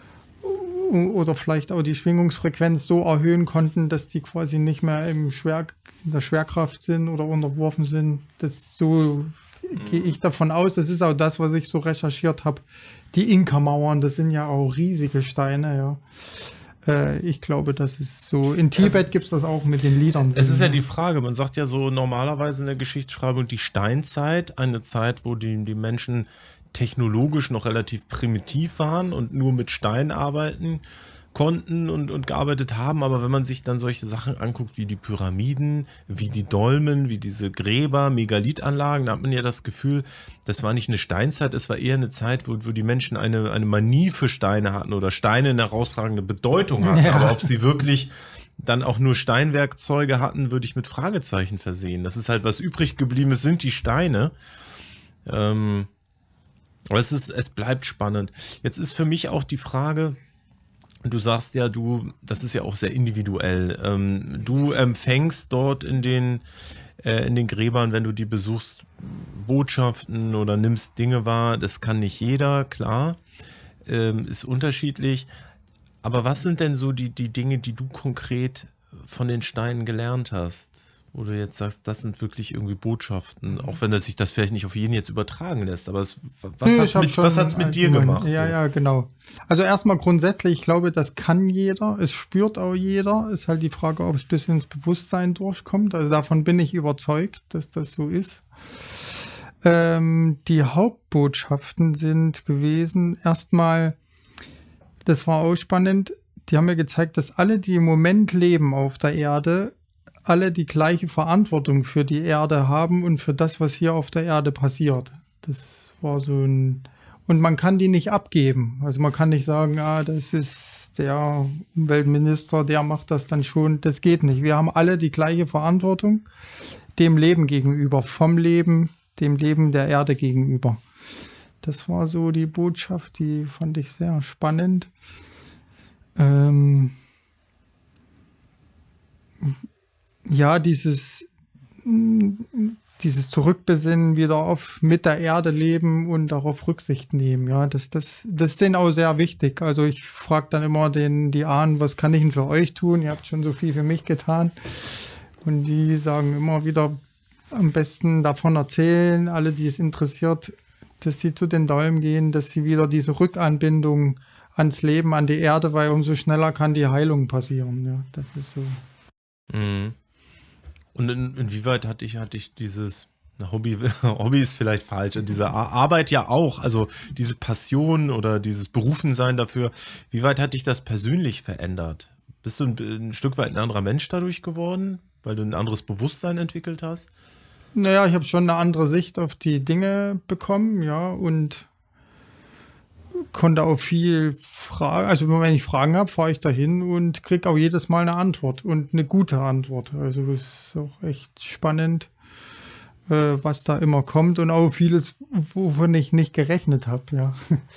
oder vielleicht auch die Schwingungsfrequenz so erhöhen konnten, dass die quasi nicht mehr im Schwer, in der Schwerkraft sind oder unterworfen sind. Das so mhm. gehe ich davon aus. Das ist auch das, was ich so recherchiert habe. Die Inka-Mauern, das sind ja auch riesige Steine, ja. Äh, ich glaube, das ist so. In Tibet gibt es das auch mit den Liedern. Es ist ja die Frage, man sagt ja so normalerweise in der Geschichtsschreibung die Steinzeit, eine Zeit, wo die, die Menschen technologisch noch relativ primitiv waren und nur mit Stein arbeiten konnten und, und gearbeitet haben. Aber wenn man sich dann solche Sachen anguckt, wie die Pyramiden, wie die Dolmen, wie diese Gräber, Megalithanlagen, da hat man ja das Gefühl, das war nicht eine Steinzeit, es war eher eine Zeit, wo, wo die Menschen eine, eine Manie für Steine hatten oder Steine eine herausragende Bedeutung hatten. Ja. Aber ob sie wirklich dann auch nur Steinwerkzeuge hatten, würde ich mit Fragezeichen versehen. Das ist halt, was übrig geblieben ist, sind die Steine. Ähm, Aber es ist, es bleibt spannend. Jetzt ist für mich auch die Frage, du sagst ja, du, das ist ja auch sehr individuell. Ähm, du empfängst dort in den, äh, in den Gräbern, wenn du die besuchst, Botschaften oder nimmst Dinge wahr. Das kann nicht jeder, klar. Ähm, ist unterschiedlich. Aber was sind denn so die, die Dinge, die du konkret von den Steinen gelernt hast? Wo du jetzt sagst, das sind wirklich irgendwie Botschaften, auch wenn das sich das vielleicht nicht auf jeden jetzt übertragen lässt, aber es, was hat es mit, was hat's mit dir gemacht? Ja, so? Ja, genau. Also erstmal grundsätzlich, ich glaube, das kann jeder, es spürt auch jeder, ist halt die Frage, ob es bis ins Bewusstsein durchkommt, also davon bin ich überzeugt, dass das so ist. Ähm, die Hauptbotschaften sind gewesen, erstmal, das war auch spannend, die haben mir gezeigt, dass alle, die im Moment leben auf der Erde, alle die gleiche Verantwortung für die Erde haben und für das, was hier auf der Erde passiert. Das war so ein... Und man kann die nicht abgeben. Also man kann nicht sagen, ah, das ist der Umweltminister, der macht das dann schon. Das geht nicht. Wir haben alle die gleiche Verantwortung dem Leben gegenüber, vom Leben, dem Leben der Erde gegenüber. Das war so die Botschaft, die fand ich sehr spannend. Ähm... Ja, dieses, dieses Zurückbesinnen wieder auf mit der Erde leben und darauf Rücksicht nehmen, ja, das, das, das ist denen auch sehr wichtig. Also ich frage dann immer den, die Ahnen, was kann ich denn für euch tun? Ihr habt schon so viel für mich getan. Und die sagen immer wieder, am besten davon erzählen, alle, die es interessiert, dass sie zu den Dolmen gehen, dass sie wieder diese Rückanbindung ans Leben, an die Erde, weil umso schneller kann die Heilung passieren. Ja, das ist so. Mhm. Und in, inwieweit hatte ich, hatte ich dieses Hobby, Hobby ist vielleicht falsch, und diese Arbeit ja auch, also diese Passion oder dieses Berufensein dafür, wie weit hat dich das persönlich verändert? Bist du ein, ein Stück weit ein anderer Mensch dadurch geworden, weil du ein anderes Bewusstsein entwickelt hast? Naja, ich habe schon eine andere Sicht auf die Dinge bekommen, ja, und konnte auch viel fragen, also wenn ich Fragen habe, fahre ich dahin und kriege auch jedes Mal eine Antwort und eine gute Antwort. Also das ist auch echt spannend, äh, was da immer kommt und auch vieles, wovon ich nicht gerechnet habe, ja.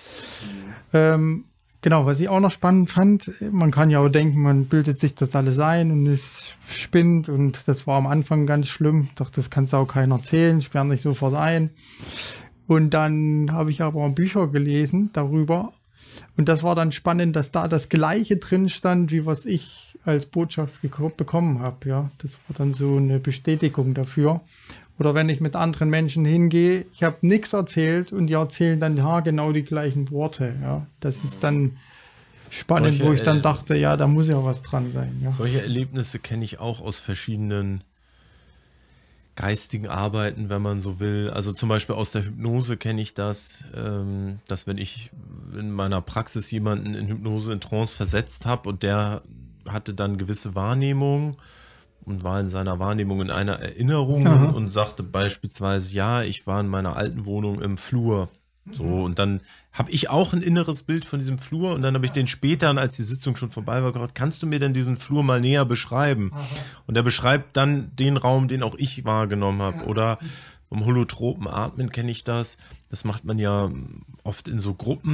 ähm, genau, was ich auch noch spannend fand, man kann ja auch denken, man bildet sich das alles ein und es spinnt und das war am Anfang ganz schlimm. Doch das kannst du auch keiner erzählen, sperren dich sofort ein. Und dann habe ich aber Bücher gelesen darüber. Und das war dann spannend, dass da das Gleiche drin stand, wie was ich als Botschaft bekommen habe. Ja, das war dann so eine Bestätigung dafür. Oder wenn ich mit anderen Menschen hingehe, ich habe nichts erzählt und die erzählen dann ja genau die gleichen Worte. Ja, das ist dann spannend, solche, wo ich dann dachte, ja, da muss ja was dran sein. Ja. Solche Erlebnisse kenne ich auch aus verschiedenen geistigen Arbeiten, wenn man so will. Also zum Beispiel aus der Hypnose kenne ich das, ähm, dass wenn ich in meiner Praxis jemanden in Hypnose, in Trance versetzt habe und der hatte dann gewisse Wahrnehmungen und war in seiner Wahrnehmung in einer Erinnerung Aha. und sagte beispielsweise, ja, ich war in meiner alten Wohnung im Flur. So, und dann habe ich auch ein inneres Bild von diesem Flur und dann habe ich den später, als die Sitzung schon vorbei war, gefragt, kannst du mir denn diesen Flur mal näher beschreiben? Aha. Und er beschreibt dann den Raum, den auch ich wahrgenommen habe. Ja. Oder vom holotropen Atmen kenne ich das. Das macht man ja oft in so Gruppen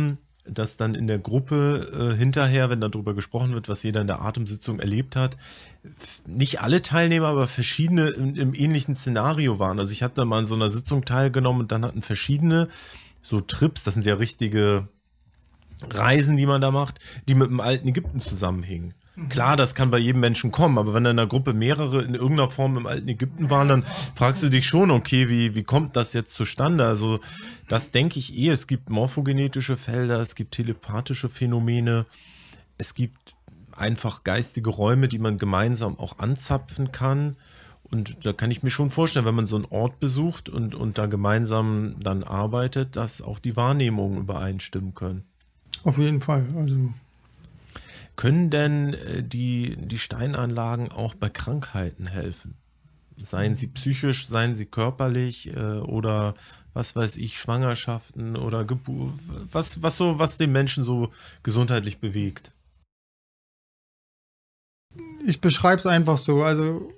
dass dann in der Gruppe äh, hinterher, wenn darüber gesprochen wird, was jeder in der Atemsitzung erlebt hat, nicht alle Teilnehmer, aber verschiedene im, im ähnlichen Szenario waren. Also ich hatte da mal an so einer Sitzung teilgenommen und dann hatten verschiedene so Trips, das sind ja richtige Reisen, die man da macht, die mit dem alten Ägypten zusammenhängen. Klar, das kann bei jedem Menschen kommen, aber wenn in einer Gruppe mehrere in irgendeiner Form im alten Ägypten waren, dann fragst du dich schon, okay, wie, wie kommt das jetzt zustande? Also das denke ich eh, es gibt morphogenetische Felder, es gibt telepathische Phänomene, es gibt einfach geistige Räume, die man gemeinsam auch anzapfen kann. Und da kann ich mir schon vorstellen, wenn man so einen Ort besucht und, und da gemeinsam dann arbeitet, dass auch die Wahrnehmungen übereinstimmen können. Auf jeden Fall, also... Können denn äh, die, die Steinanlagen auch bei Krankheiten helfen? Seien sie psychisch, seien sie körperlich äh, oder was weiß ich, Schwangerschaften oder Geburt, was, was so, was den Menschen so gesundheitlich bewegt? Ich beschreibe es einfach so, also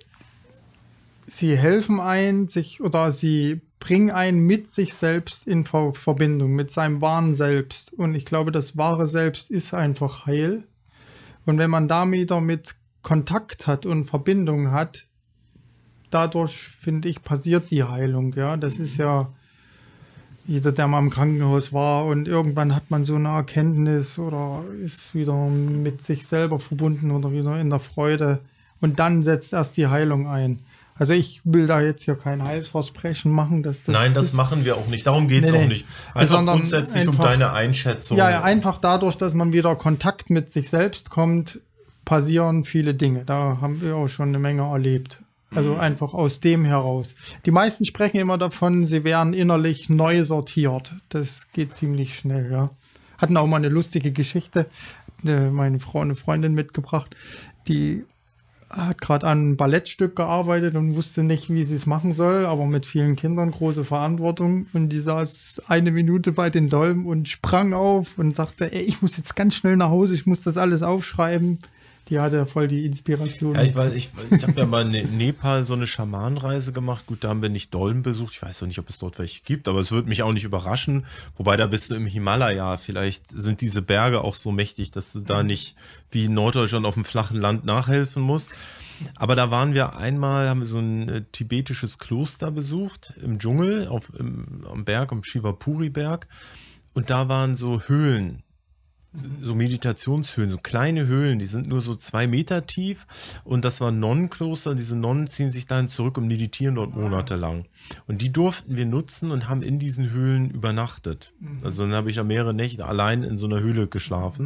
sie helfen ein, sich oder sie bringen einen mit sich selbst in Ver Verbindung, mit seinem wahren Selbst. Und ich glaube, das wahre Selbst ist einfach heil. Und wenn man da wieder mit Kontakt hat und Verbindung hat, dadurch, finde ich, passiert die Heilung. Ja, das ist ja jeder, der mal im Krankenhaus war und irgendwann hat man so eine Erkenntnis oder ist wieder mit sich selber verbunden oder wieder in der Freude. Und dann setzt erst die Heilung ein. Also ich will da jetzt hier kein Heilsversprechen machen. Dass das Nein, das ist. machen wir auch nicht. Darum geht es nee, auch nee. nicht. Einfach Sondern grundsätzlich einfach, um deine Einschätzung. Ja, ja, einfach dadurch, dass man wieder Kontakt mit sich selbst kommt, passieren viele Dinge. Da haben wir auch schon eine Menge erlebt. Also mhm. einfach aus dem heraus. Die meisten sprechen immer davon, sie wären innerlich neu sortiert. Das geht ziemlich schnell, ja. Hatten auch mal eine lustige Geschichte. Meine Frau, eine Freundin mitgebracht, die hat gerade an einem Ballettstück gearbeitet und wusste nicht, wie sie es machen soll, aber mit vielen Kindern große Verantwortung. Und die saß eine Minute bei den Dolmen und sprang auf und sagte, ey, ich muss jetzt ganz schnell nach Hause, ich muss das alles aufschreiben. Die hatte voll die Inspiration. Ja, ich weiß, ich, ich habe ja mal in Nepal so eine Schamanenreise gemacht. Gut, da haben wir nicht Dolmen besucht. Ich weiß noch nicht, ob es dort welche gibt, aber es würde mich auch nicht überraschen. Wobei, da bist du im Himalaya. Vielleicht sind diese Berge auch so mächtig, dass du da nicht wie in Norddeutschland auf dem flachen Land nachhelfen musst. Aber da waren wir einmal, haben wir so ein äh, tibetisches Kloster besucht, im Dschungel, auf, im, am Berg, am Shivapuri-Berg. Und da waren so Höhlen. So Meditationshöhlen, so kleine Höhlen, die sind nur so zwei Meter tief und das war ein Nonnenkloster. Diese Nonnen ziehen sich dahin zurück und meditieren dort monatelang. Und die durften wir nutzen und haben in diesen Höhlen übernachtet. Also dann habe ich ja mehrere Nächte allein in so einer Höhle geschlafen.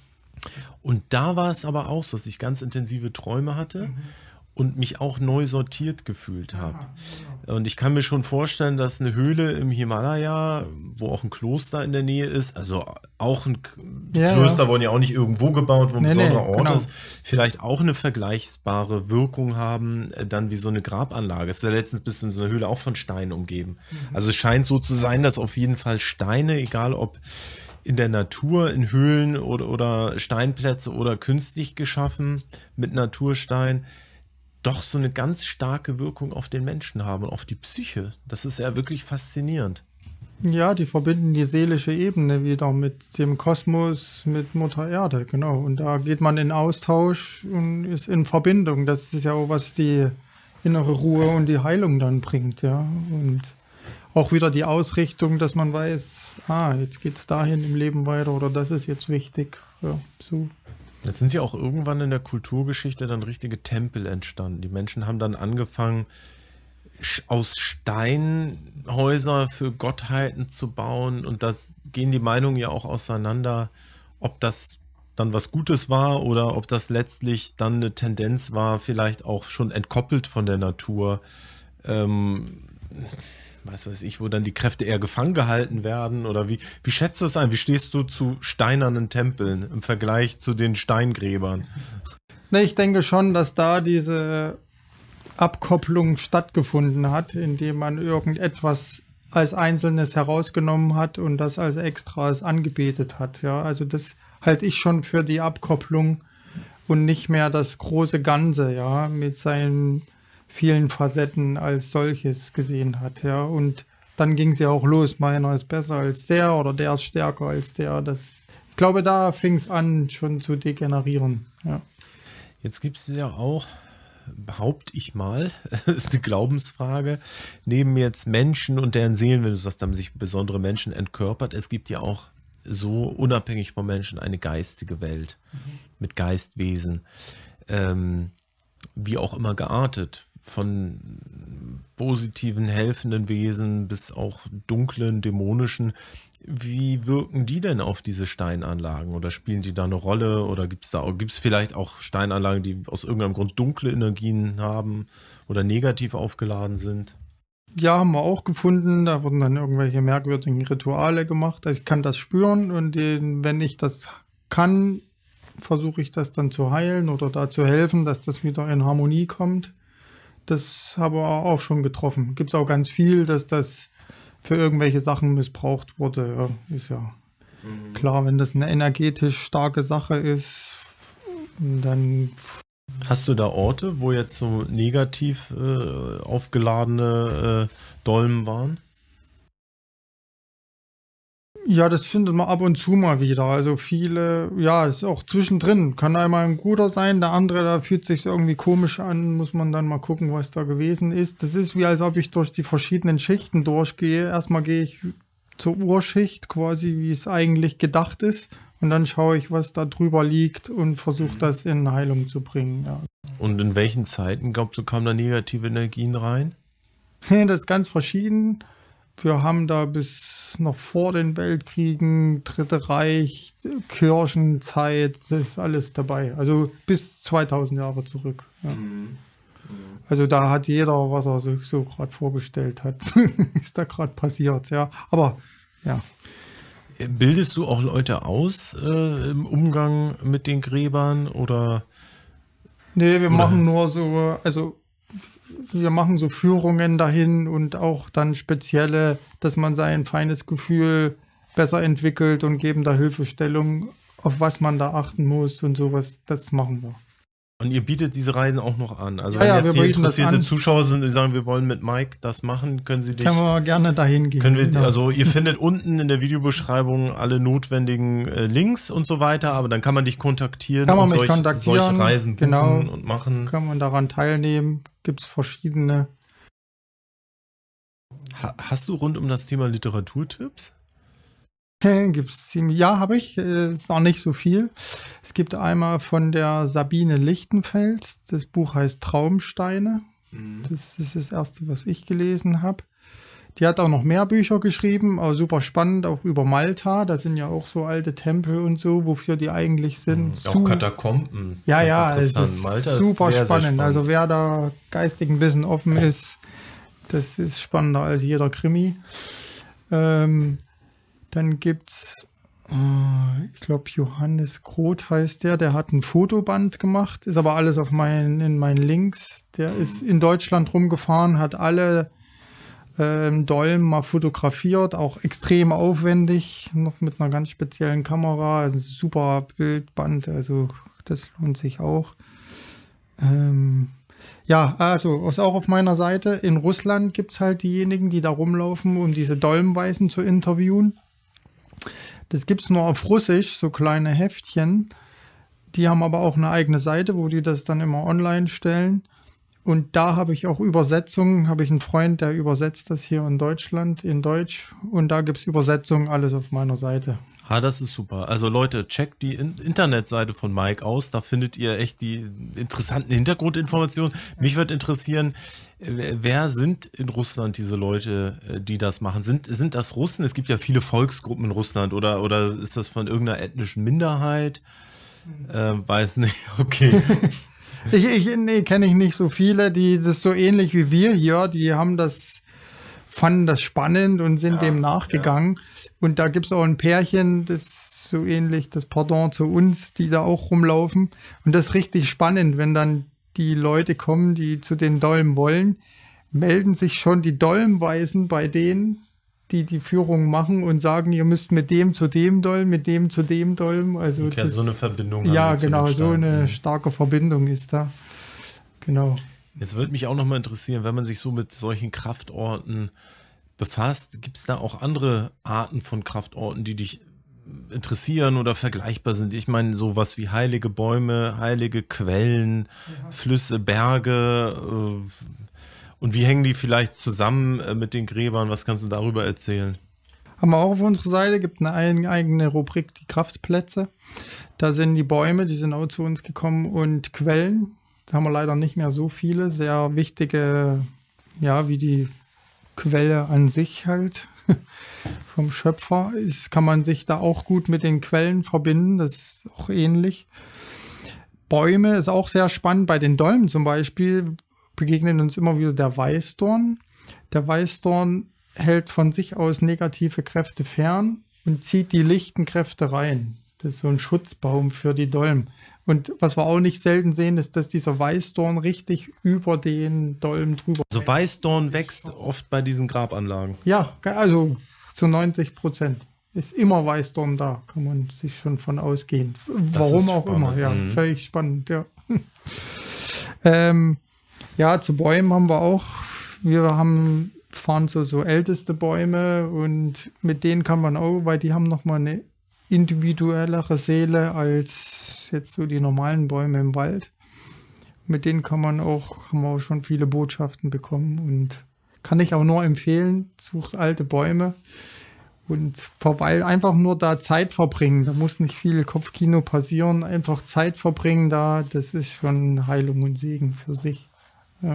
Und da war es aber auch so, dass ich ganz intensive Träume hatte und mich auch neu sortiert gefühlt habe. Und ich kann mir schon vorstellen, dass eine Höhle im Himalaya, wo auch ein Kloster in der Nähe ist, also auch ein die ja, Klöster ja. wurden ja auch nicht irgendwo gebaut, wo ein nee, besonderer nee, Ort genau. ist, vielleicht auch eine vergleichbare Wirkung haben, äh, dann wie so eine Grabanlage. Es ist ja letztens bist du in so einer Höhle auch von Steinen umgeben. Mhm. Also es scheint so zu sein, dass auf jeden Fall Steine, egal ob in der Natur, in Höhlen oder, oder Steinplätze oder künstlich geschaffen mit Naturstein, doch so eine ganz starke Wirkung auf den Menschen haben und auf die Psyche. Das ist ja wirklich faszinierend. Ja, die verbinden die seelische Ebene wieder mit dem Kosmos, mit Mutter Erde, genau. Und da geht man in Austausch und ist in Verbindung. Das ist ja auch, was die innere Ruhe und die Heilung dann bringt, ja. Und auch wieder die Ausrichtung, dass man weiß, ah, jetzt geht es dahin im Leben weiter oder das ist jetzt wichtig. Ja, so. Jetzt sind ja auch irgendwann in der Kulturgeschichte dann richtige Tempel entstanden. Die Menschen haben dann angefangen, aus Stein Häuser für Gottheiten zu bauen. Und da gehen die Meinungen ja auch auseinander, ob das dann was Gutes war oder ob das letztlich dann eine Tendenz war, vielleicht auch schon entkoppelt von der Natur. Ähm, was weiß ich, wo dann die Kräfte eher gefangen gehalten werden oder wie, wie schätzt du das ein? Wie stehst du zu steinernen Tempeln im Vergleich zu den Steingräbern? Ne, ich denke schon, dass da diese Abkopplung stattgefunden hat, indem man irgendetwas als Einzelnes herausgenommen hat und das als Extras angebetet hat. Ja, also das halte ich schon für die Abkopplung und nicht mehr das große Ganze, ja, mit seinen vielen Facetten als solches gesehen hat, ja, und dann ging es ja auch los, meiner ist besser als der oder der ist stärker als der, das Ich glaube, da fing es an, schon zu degenerieren. Ja. Jetzt gibt es ja auch, behaupte ich mal, das ist eine Glaubensfrage, neben jetzt Menschen und deren Seelen, wenn du sagst, da haben sich besondere Menschen entkörpert, es gibt ja auch so unabhängig vom Menschen eine geistige Welt mhm. mit Geistwesen, ähm, wie auch immer geartet, von positiven, helfenden Wesen bis auch dunklen, dämonischen. Wie wirken die denn auf diese Steinanlagen oder spielen die da eine Rolle oder gibt es da gibt's vielleicht auch Steinanlagen, die aus irgendeinem Grund dunkle Energien haben oder negativ aufgeladen sind? Ja, haben wir auch gefunden. Da wurden dann irgendwelche merkwürdigen Rituale gemacht. Ich kann das spüren und den, wenn ich das kann, versuche ich das dann zu heilen oder da zu helfen, dass das wieder in Harmonie kommt. Das haben wir auch schon getroffen. Gibt es auch ganz viel, dass das für irgendwelche Sachen missbraucht wurde. Ja, ist ja mhm. klar, wenn das eine energetisch starke Sache ist, dann... Hast du da Orte, wo jetzt so negativ äh, aufgeladene äh, Dolmen waren? Ja, das findet man ab und zu mal wieder. Also viele, ja, das ist auch zwischendrin. Kann einmal ein guter sein, der andere, da fühlt sich irgendwie komisch an, muss man dann mal gucken, was da gewesen ist. Das ist wie, als ob ich durch die verschiedenen Schichten durchgehe. Erstmal gehe ich zur Urschicht, quasi wie es eigentlich gedacht ist. Und dann schaue ich, was da drüber liegt und versuche das in Heilung zu bringen. Ja. Und in welchen Zeiten, glaubst du, kamen da negative Energien rein? Das ist ganz verschieden. Wir haben da bis noch vor den Weltkriegen, Dritte Reich, Kirchenzeit, das ist alles dabei. Also bis zweitausend Jahre zurück. Ja. Mhm. Also da hat jeder, was er sich so gerade vorgestellt hat, ist da gerade passiert. Ja, aber ja. Bildest du auch Leute aus äh, im Umgang mit den Gräbern oder? Nee, wir oder? machen nur so, also wir machen so Führungen dahin und auch dann spezielle, dass man sein feines Gefühl besser entwickelt und geben da Hilfestellung, auf was man da achten muss und sowas, das machen wir. Und ihr bietet diese Reisen auch noch an? Also ja, wenn ja, jetzt hier interessierte das Zuschauer sind, die sagen, wir wollen mit Mike das machen, können sie dich... Können wir gerne dahin gehen. Können wir, genau. Also ihr findet unten in der Videobeschreibung alle notwendigen äh, Links und so weiter, aber dann kann man dich kontaktieren kann man und mich solch, kontaktieren, solche Reisen buchen genau, und machen. Kann man daran teilnehmen, gibt es verschiedene. Ha, hast du rund um das Thema Literaturtipps? Gibt's ziemlich, ja, habe ich. Ist noch nicht so viel. Es gibt einmal von der Sabine Lichtenfeld. Das Buch heißt Traumsteine. Mhm. Das ist das erste, was ich gelesen habe. Die hat auch noch mehr Bücher geschrieben, aber super spannend, auch über Malta. Da sind ja auch so alte Tempel und so, wofür die eigentlich sind. Mhm. Auch Katakomben. Ja, ja, es ist Malta super ist sehr, spannend. sehr spannend. Also wer da geistig ein bisschen offen ist, das ist spannender als jeder Krimi. Ähm, Dann gibt es, äh, ich glaube, Johannes Groth heißt der, der hat ein Fotoband gemacht, ist aber alles auf meinen, in meinen Links. Der ist in Deutschland rumgefahren, hat alle ähm, Dolmen mal fotografiert, auch extrem aufwendig, noch mit einer ganz speziellen Kamera, ein super Bildband, also das lohnt sich auch. Ähm, ja, also ist auch auf meiner Seite. In Russland gibt es halt diejenigen, die da rumlaufen, um diese Dolmenweisen zu interviewen. Das gibt es nur auf Russisch, so kleine Heftchen. Die haben aber auch eine eigene Seite, wo die das dann immer online stellen. Und da habe ich auch Übersetzungen. Habe ich einen Freund, der übersetzt das hier in Deutschland, in Deutsch. Und da gibt es Übersetzungen, alles auf meiner Seite. Ah, das ist super. Also Leute, checkt die Internetseite von Mike aus. Da findet ihr echt die interessanten Hintergrundinformationen. Mich würde interessieren, wer sind in Russland diese Leute, die das machen? Sind, sind das Russen? Es gibt ja viele Volksgruppen in Russland. Oder, oder ist das von irgendeiner ethnischen Minderheit? Äh, weiß nicht. Okay. ich ich nee, kenne ich nicht so viele. Die, das ist so ähnlich wie wir hier. Die haben das... fanden das spannend und sind ja, dem nachgegangen. Ja. Und da gibt es auch ein Pärchen, das ist so ähnlich, das Pendant zu uns, die da auch rumlaufen. Und das ist richtig spannend, wenn dann die Leute kommen, die zu den Dolmen wollen, melden sich schon die Dolmenweisen bei denen, die die Führung machen und sagen, ihr müsst mit dem zu dem Dolmen, mit dem zu dem Dolmen. Also okay, das, so eine Verbindung. Ja, genau, so eine starke Verbindung ist da. Genau. Jetzt würde mich auch noch mal interessieren, wenn man sich so mit solchen Kraftorten befasst, gibt es da auch andere Arten von Kraftorten, die dich interessieren oder vergleichbar sind. Ich meine, sowas wie heilige Bäume, heilige Quellen, ja. Flüsse, Berge. Äh, und wie hängen die vielleicht zusammen äh, mit den Gräbern? Was kannst du darüber erzählen? Haben wir auch auf unserer Seite, gibt eine eigene Rubrik, die Kraftplätze. Da sind die Bäume, die sind auch zu uns gekommen, und Quellen. Da haben wir leider nicht mehr so viele. Sehr wichtige, ja, wie die Quelle an sich halt vom Schöpfer. Ist, kann man sich da auch gut mit den Quellen verbinden. Das ist auch ähnlich. Bäume ist auch sehr spannend. Bei den Dolmen zum Beispiel begegnet uns immer wieder der Weißdorn. Der Weißdorn hält von sich aus negative Kräfte fern und zieht die lichten Kräfte rein. Das ist so ein Schutzbaum für die Dolmen. Und was wir auch nicht selten sehen, ist, dass dieser Weißdorn richtig über den Dolmen drüber. Also Weißdorn wächst oft bei diesen Grabanlagen? Ja, also zu neunzig Prozent. Ist immer Weißdorn da, kann man sich schon von ausgehen. Warum auch immer, ja, mhm. Völlig spannend, ja. ähm, ja, zu Bäumen haben wir auch, wir haben fahren so, so älteste Bäume, und mit denen kann man auch, weil die haben nochmal eine individuellere Seele als jetzt so die normalen Bäume im Wald. Mit denen kann man auch, haben wir auch schon viele Botschaften bekommen, und kann ich auch nur empfehlen, sucht alte Bäume und verweilt einfach nur da Zeit verbringen. Da muss nicht viel Kopfkino passieren, einfach Zeit verbringen da, das ist schon Heilung und Segen für sich. Ja.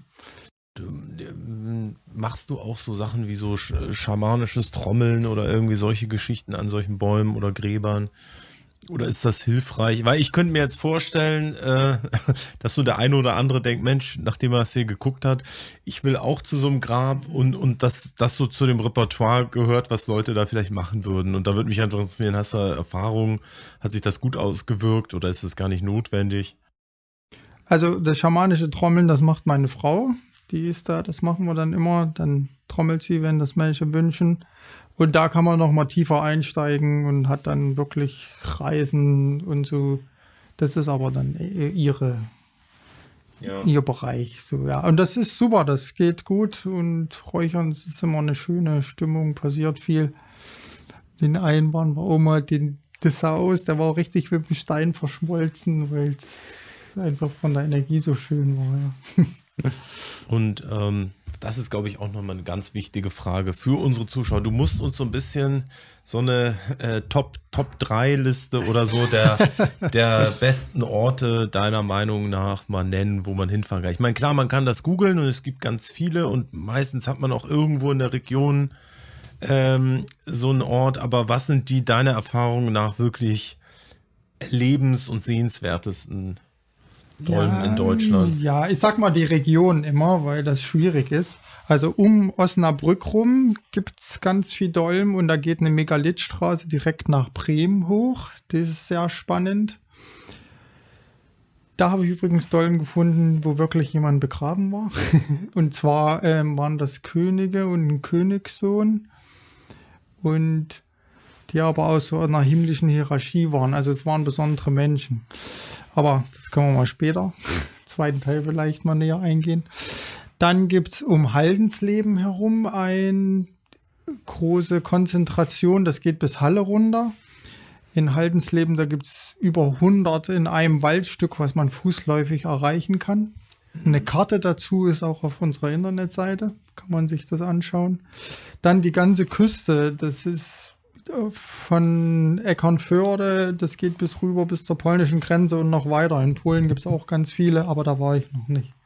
Machst du auch so Sachen wie so schamanisches Trommeln oder irgendwie solche Geschichten an solchen Bäumen oder Gräbern? Oder ist das hilfreich? Weil ich könnte mir jetzt vorstellen, äh, dass so der eine oder andere denkt, Mensch, nachdem er das hier geguckt hat, ich will auch zu so einem Grab, und, und dass das so zu dem Repertoire gehört, was Leute da vielleicht machen würden. Und da würde mich einfach interessieren, hast du Erfahrung? Hat sich das gut ausgewirkt oder ist das gar nicht notwendig? Also das schamanische Trommeln, das macht meine Frau. Die ist da, das machen wir dann immer. Dann trommelt sie, wenn das Menschen wünschen. Und da kann man noch mal tiefer einsteigen und hat dann wirklich Reisen und so. Das ist aber dann ihre, ja. ihr Bereich. So, ja. Und das ist super, das geht gut. Und Räuchern ist immer eine schöne Stimmung, passiert viel. Den einen waren wir auch mal, den, das sah aus, der war richtig mit dem Stein verschmolzen, weil es einfach von der Energie so schön war. Ja. Und ähm, das ist, glaube ich, auch nochmal eine ganz wichtige Frage für unsere Zuschauer. Du musst uns so ein bisschen so eine äh, Top, Top drei Liste oder so der, der besten Orte deiner Meinung nach mal nennen, wo man hinfahren kann. Ich meine, klar, man kann das googeln und es gibt ganz viele, und meistens hat man auch irgendwo in der Region ähm, so einen Ort. Aber was sind die deiner Erfahrung nach wirklich lebens- und sehenswertesten Dolmen ja, in Deutschland? Ja, ich sag mal die Region immer, weil das schwierig ist. Also um Osnabrück rum gibt es ganz viel Dolmen, und da geht eine Megalithstraße direkt nach Bremen hoch. Das ist sehr spannend. Da habe ich übrigens Dolmen gefunden, wo wirklich jemand begraben war. Und zwar ähm, waren das Könige und ein Königssohn. Und die aber aus so einer himmlischen Hierarchie waren. Also es waren besondere Menschen. Aber das können wir mal später, im zweiten Teil vielleicht mal näher eingehen. Dann gibt es um Haldensleben herum eine große Konzentration. Das geht bis Halle runter. In Haldensleben, da gibt es über hundert in einem Waldstück, was man fußläufig erreichen kann. Eine Karte dazu ist auch auf unserer Internetseite. Kann man sich das anschauen. Dann die ganze Küste. Das ist von Eckernförde, das geht bis rüber bis zur polnischen Grenze und noch weiter. In Polen gibt es auch ganz viele, aber da war ich noch nicht.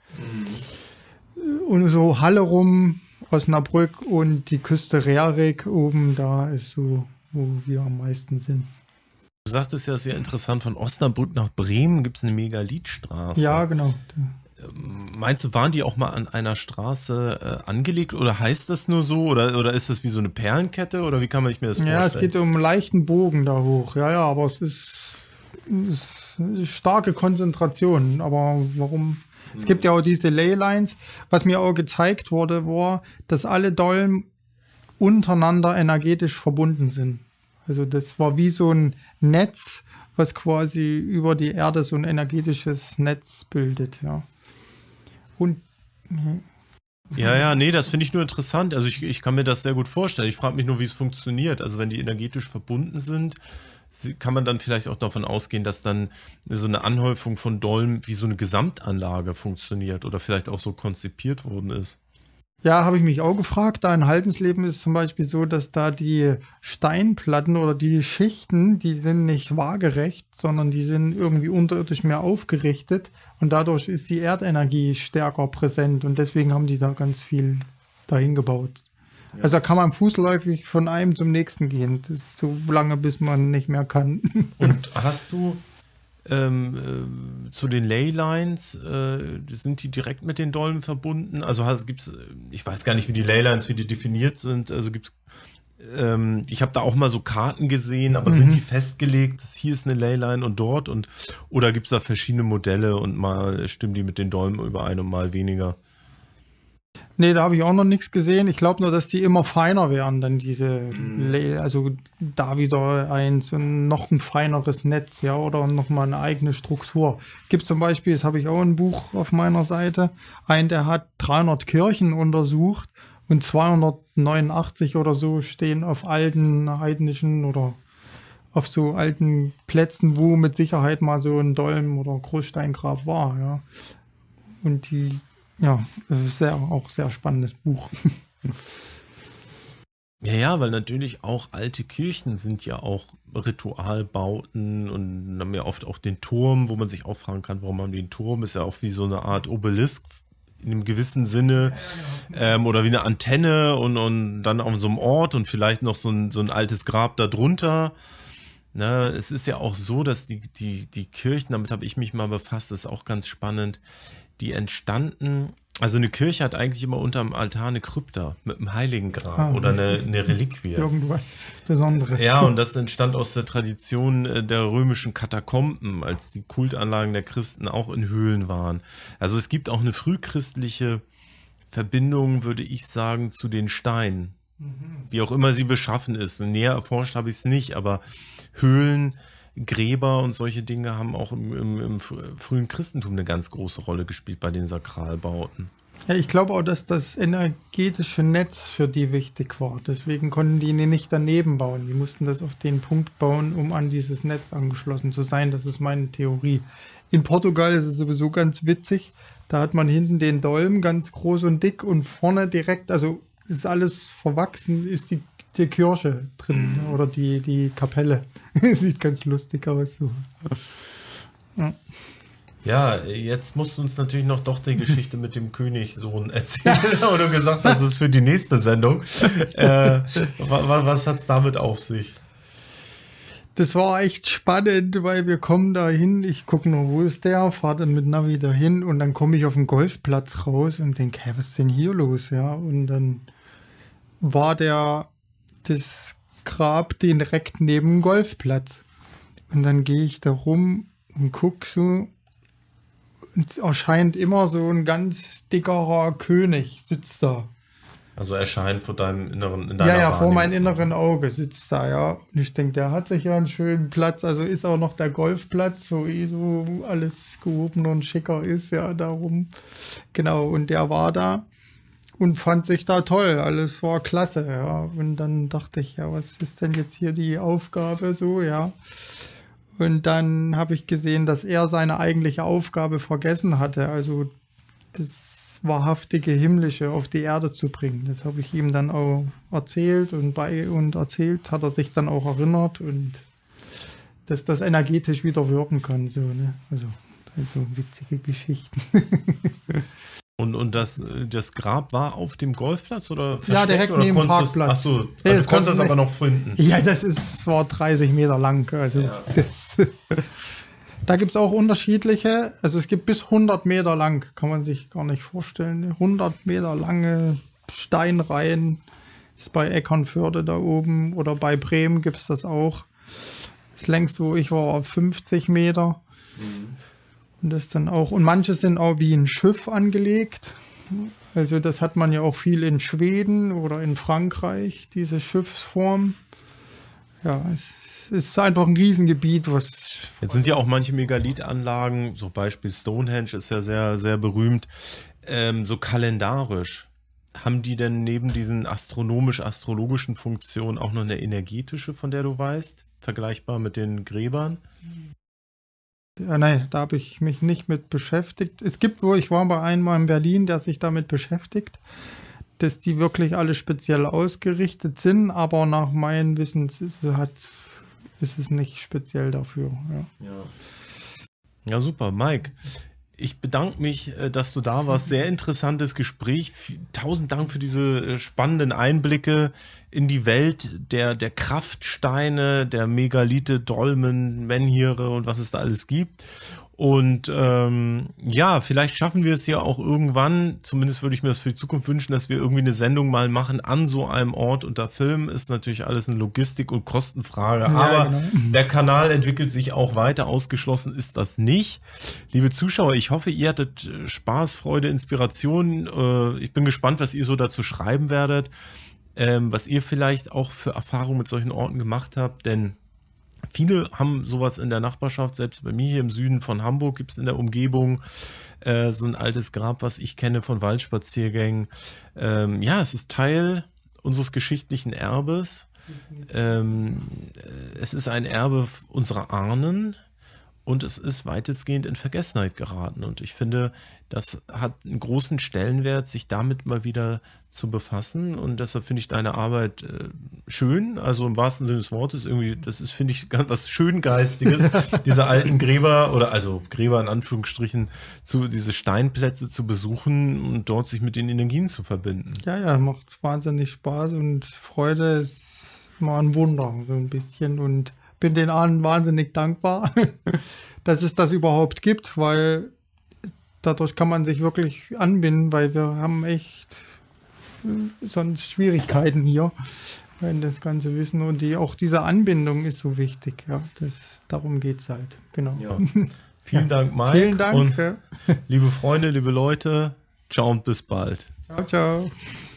Mhm. Und so Halle rum, Osnabrück und die Küste Rerik oben, da ist so, wo wir am meisten sind. Du sagtest ja sehr interessant, von Osnabrück nach Bremen gibt es eine Megalithstraße. Ja, genau. Meinst du, waren die auch mal an einer Straße äh, angelegt, oder heißt das nur so, oder, oder ist das wie so eine Perlenkette, oder wie kann man sich mir das vorstellen? Ja, es geht um einen leichten Bogen da hoch, ja, ja, aber es ist, es ist eine starke Konzentration, aber warum? Hm. Es gibt ja auch diese Leylines, was mir auch gezeigt wurde, war, dass alle Dolmen untereinander energetisch verbunden sind. Also das war wie so ein Netz, was quasi über die Erde so ein energetisches Netz bildet, ja. Und Ja, ja, nee, das finde ich nur interessant. Also ich, ich kann mir das sehr gut vorstellen. Ich frage mich nur, wie es funktioniert. Also wenn die energetisch verbunden sind, kann man dann vielleicht auch davon ausgehen, dass dann so eine Anhäufung von Dolmen wie so eine Gesamtanlage funktioniert oder vielleicht auch so konzipiert worden ist. Ja, habe ich mich auch gefragt. Da in Haldensleben ist es zum Beispiel so, dass da die Steinplatten oder die Schichten, die sind nicht waagerecht, sondern die sind irgendwie unterirdisch mehr aufgerichtet und dadurch ist die Erdenergie stärker präsent und deswegen haben die da ganz viel dahin gebaut. Ja. Also da kann man fußläufig von einem zum nächsten gehen. Das ist so lange, bis man nicht mehr kann. Und hast du Ähm, äh, zu den Leylines, äh, sind die direkt mit den Dolmen verbunden? Also gibt es, ich weiß gar nicht, wie die Leylines, wie die definiert sind. Also gibt's, ähm, ich habe da auch mal so Karten gesehen, aber mhm. sind die festgelegt, hier ist eine Leyline und dort? Und, oder gibt es da verschiedene Modelle und mal stimmen die mit den Dolmen überein und mal weniger? Nee, da habe ich auch noch nichts gesehen. Ich glaube nur, dass die immer feiner werden, dann diese, mhm. also da wieder eins und noch ein feineres Netz, ja, oder nochmal eine eigene Struktur. Gibt zum Beispiel, das habe ich auch ein Buch auf meiner Seite, einen, der hat dreihundert Kirchen untersucht und zweihundertneunundachtzig oder so stehen auf alten heidnischen oder auf so alten Plätzen, wo mit Sicherheit mal so ein Dolmen oder Großsteingrab war, ja. Und die Ja, das ist sehr, auch sehr spannendes Buch. Ja, ja, weil natürlich auch alte Kirchen sind ja auch Ritualbauten und haben ja oft auch den Turm, wo man sich auch fragen kann, warum haben die den Turm? Ist ja auch wie so eine Art Obelisk in einem gewissen Sinne, ähm, oder wie eine Antenne und, und dann auf so einem Ort und vielleicht noch so ein, so ein altes Grab da drunter. Na, es ist ja auch so, dass die, die, die Kirchen, damit habe ich mich mal befasst, das ist auch ganz spannend, die entstanden, also eine Kirche hat eigentlich immer unterm Altar eine Krypta mit einem Heiligengrab ah, oder eine, eine Reliquie. Irgendwas Besonderes. Ja, und das entstand aus der Tradition der römischen Katakomben, als die Kultanlagen der Christen auch in Höhlen waren. Also es gibt auch eine frühchristliche Verbindung, würde ich sagen, zu den Steinen. Mhm. Wie auch immer sie beschaffen ist. Näher erforscht habe ich es nicht, aber Höhlen, Gräber und solche Dinge haben auch im, im, im frühen Christentum eine ganz große Rolle gespielt bei den Sakralbauten. Ja, ich glaube auch, dass das energetische Netz für die wichtig war. Deswegen konnten die nicht daneben bauen. Die mussten das auf den Punkt bauen, um an dieses Netz angeschlossen zu sein. Das ist meine Theorie. In Portugal ist es sowieso ganz witzig. Da hat man hinten den Dolmen ganz groß und dick und vorne direkt, also ist alles verwachsen, ist die die Kirche drin oder die, die Kapelle. Sieht ganz lustig aus. So. Ja. Ja, jetzt musst du uns natürlich noch doch die Geschichte mit dem Königssohn erzählen, wo du gesagt hast, das ist für die nächste Sendung. Äh, was was hat es damit auf sich? Das war echt spannend, weil wir kommen da hin, ich gucke nur, wo ist der, fahre dann mit Navi dahin und dann komme ich auf den Golfplatz raus und denke, hey, was ist denn hier los? Ja, und dann war der das Grab direkt neben dem Golfplatz. Und dann gehe ich da rum und gucke so und es erscheint immer so ein ganz dickerer König sitzt da. Also erscheint vor deinem inneren, in deiner Ja, ja, vor meinem inneren Auge sitzt da, ja. Und ich denke, der hat sich ja einen schönen Platz, also ist auch noch der Golfplatz, wo eh so alles gehobener und schicker ist, ja, darum. Genau, und der war da. Und fand sich da toll, alles war klasse, ja. Und dann dachte ich, ja, was ist denn jetzt hier die Aufgabe so, ja. Und dann habe ich gesehen, dass er seine eigentliche Aufgabe vergessen hatte, also das wahrhaftige Himmlische auf die Erde zu bringen. Das habe ich ihm dann auch erzählt und bei und erzählt, hat er sich dann auch erinnert und dass das energetisch wieder wirken kann, so, ne. Also, also witzige Geschichten. Und, und das, das Grab war auf dem Golfplatz oder versteckt? Ja, direkt oder neben dem Parkplatz. Achso, also ja, du konntest das aber noch finden. Ja, das ist, war dreißig Meter lang. Also ja. das, da gibt es auch unterschiedliche, also es gibt bis hundert Meter lang, kann man sich gar nicht vorstellen. hundert Meter lange Steinreihen, ist bei Eckernförde da oben oder bei Bremen gibt es das auch. Das längste, wo ich war, fünfzig Meter. Mhm. Und das dann auch, und manche sind auch wie ein Schiff angelegt. Also das hat man ja auch viel in Schweden oder in Frankreich, diese Schiffsform. Ja, es ist einfach ein Riesengebiet, was... Jetzt sind ja auch manche Megalithanlagen, so Beispiel Stonehenge ist ja sehr, sehr berühmt, ähm, so kalendarisch. haben die denn neben diesen astronomisch-astrologischen Funktionen auch noch eine energetische, von der du weißt? Vergleichbar mit den Gräbern? Ja, nein, da habe ich mich nicht mit beschäftigt. Es gibt, wo ich war bei einem mal in Berlin, der sich damit beschäftigt, dass die wirklich alle speziell ausgerichtet sind, aber nach meinem Wissen ist, hat, ist es nicht speziell dafür. Ja, ja. Ja, super, Mike. Ich bedanke mich, dass du da warst. Sehr interessantes Gespräch. Tausend Dank für diese spannenden Einblicke in die Welt der, der Kraftsteine, der Megalithe, Dolmen, Menhire und was es da alles gibt. Und ähm, ja, vielleicht schaffen wir es ja auch irgendwann, zumindest würde ich mir das für die Zukunft wünschen, dass wir irgendwie eine Sendung mal machen an so einem Ort. Und da filmen ist natürlich alles eine Logistik- und Kostenfrage. Ja, aber genau. Der Kanal entwickelt sich auch weiter. Ausgeschlossen ist das nicht. Liebe Zuschauer, ich hoffe, ihr hattet Spaß, Freude, Inspiration. Äh, ich bin gespannt, was ihr so dazu schreiben werdet. Ähm, was ihr vielleicht auch für Erfahrungen mit solchen Orten gemacht habt. Denn viele haben sowas in der Nachbarschaft, selbst bei mir hier im Süden von Hamburg gibt es in der Umgebung äh, so ein altes Grab, was ich kenne von Waldspaziergängen. Ähm, ja, es ist Teil unseres geschichtlichen Erbes. Ähm, es ist ein Erbe unserer Ahnen und es ist weitestgehend in Vergessenheit geraten. Und ich finde, das hat einen großen Stellenwert, sich damit mal wieder zu befassen. Und deshalb finde ich deine Arbeit äh, schön, also im wahrsten Sinne des Wortes irgendwie, das ist, finde ich, ganz was Schöngeistiges, diese alten Gräber oder also Gräber in Anführungsstrichen, zu diese Steinplätze zu besuchen und dort sich mit den Energien zu verbinden. Ja, ja, macht wahnsinnig Spaß und Freude ist mal ein Wunder, so ein bisschen. Und bin den Ahnen wahnsinnig dankbar, dass es das überhaupt gibt, weil dadurch kann man sich wirklich anbinden, weil wir haben echt sonst Schwierigkeiten hier, wenn das ganze Wissen und die auch diese Anbindung ist so wichtig. Ja, das, darum geht es halt. Genau. Ja. Vielen Dank, Mike. Vielen Dank. Und liebe Freunde, liebe Leute, ciao und bis bald. Ciao, ciao.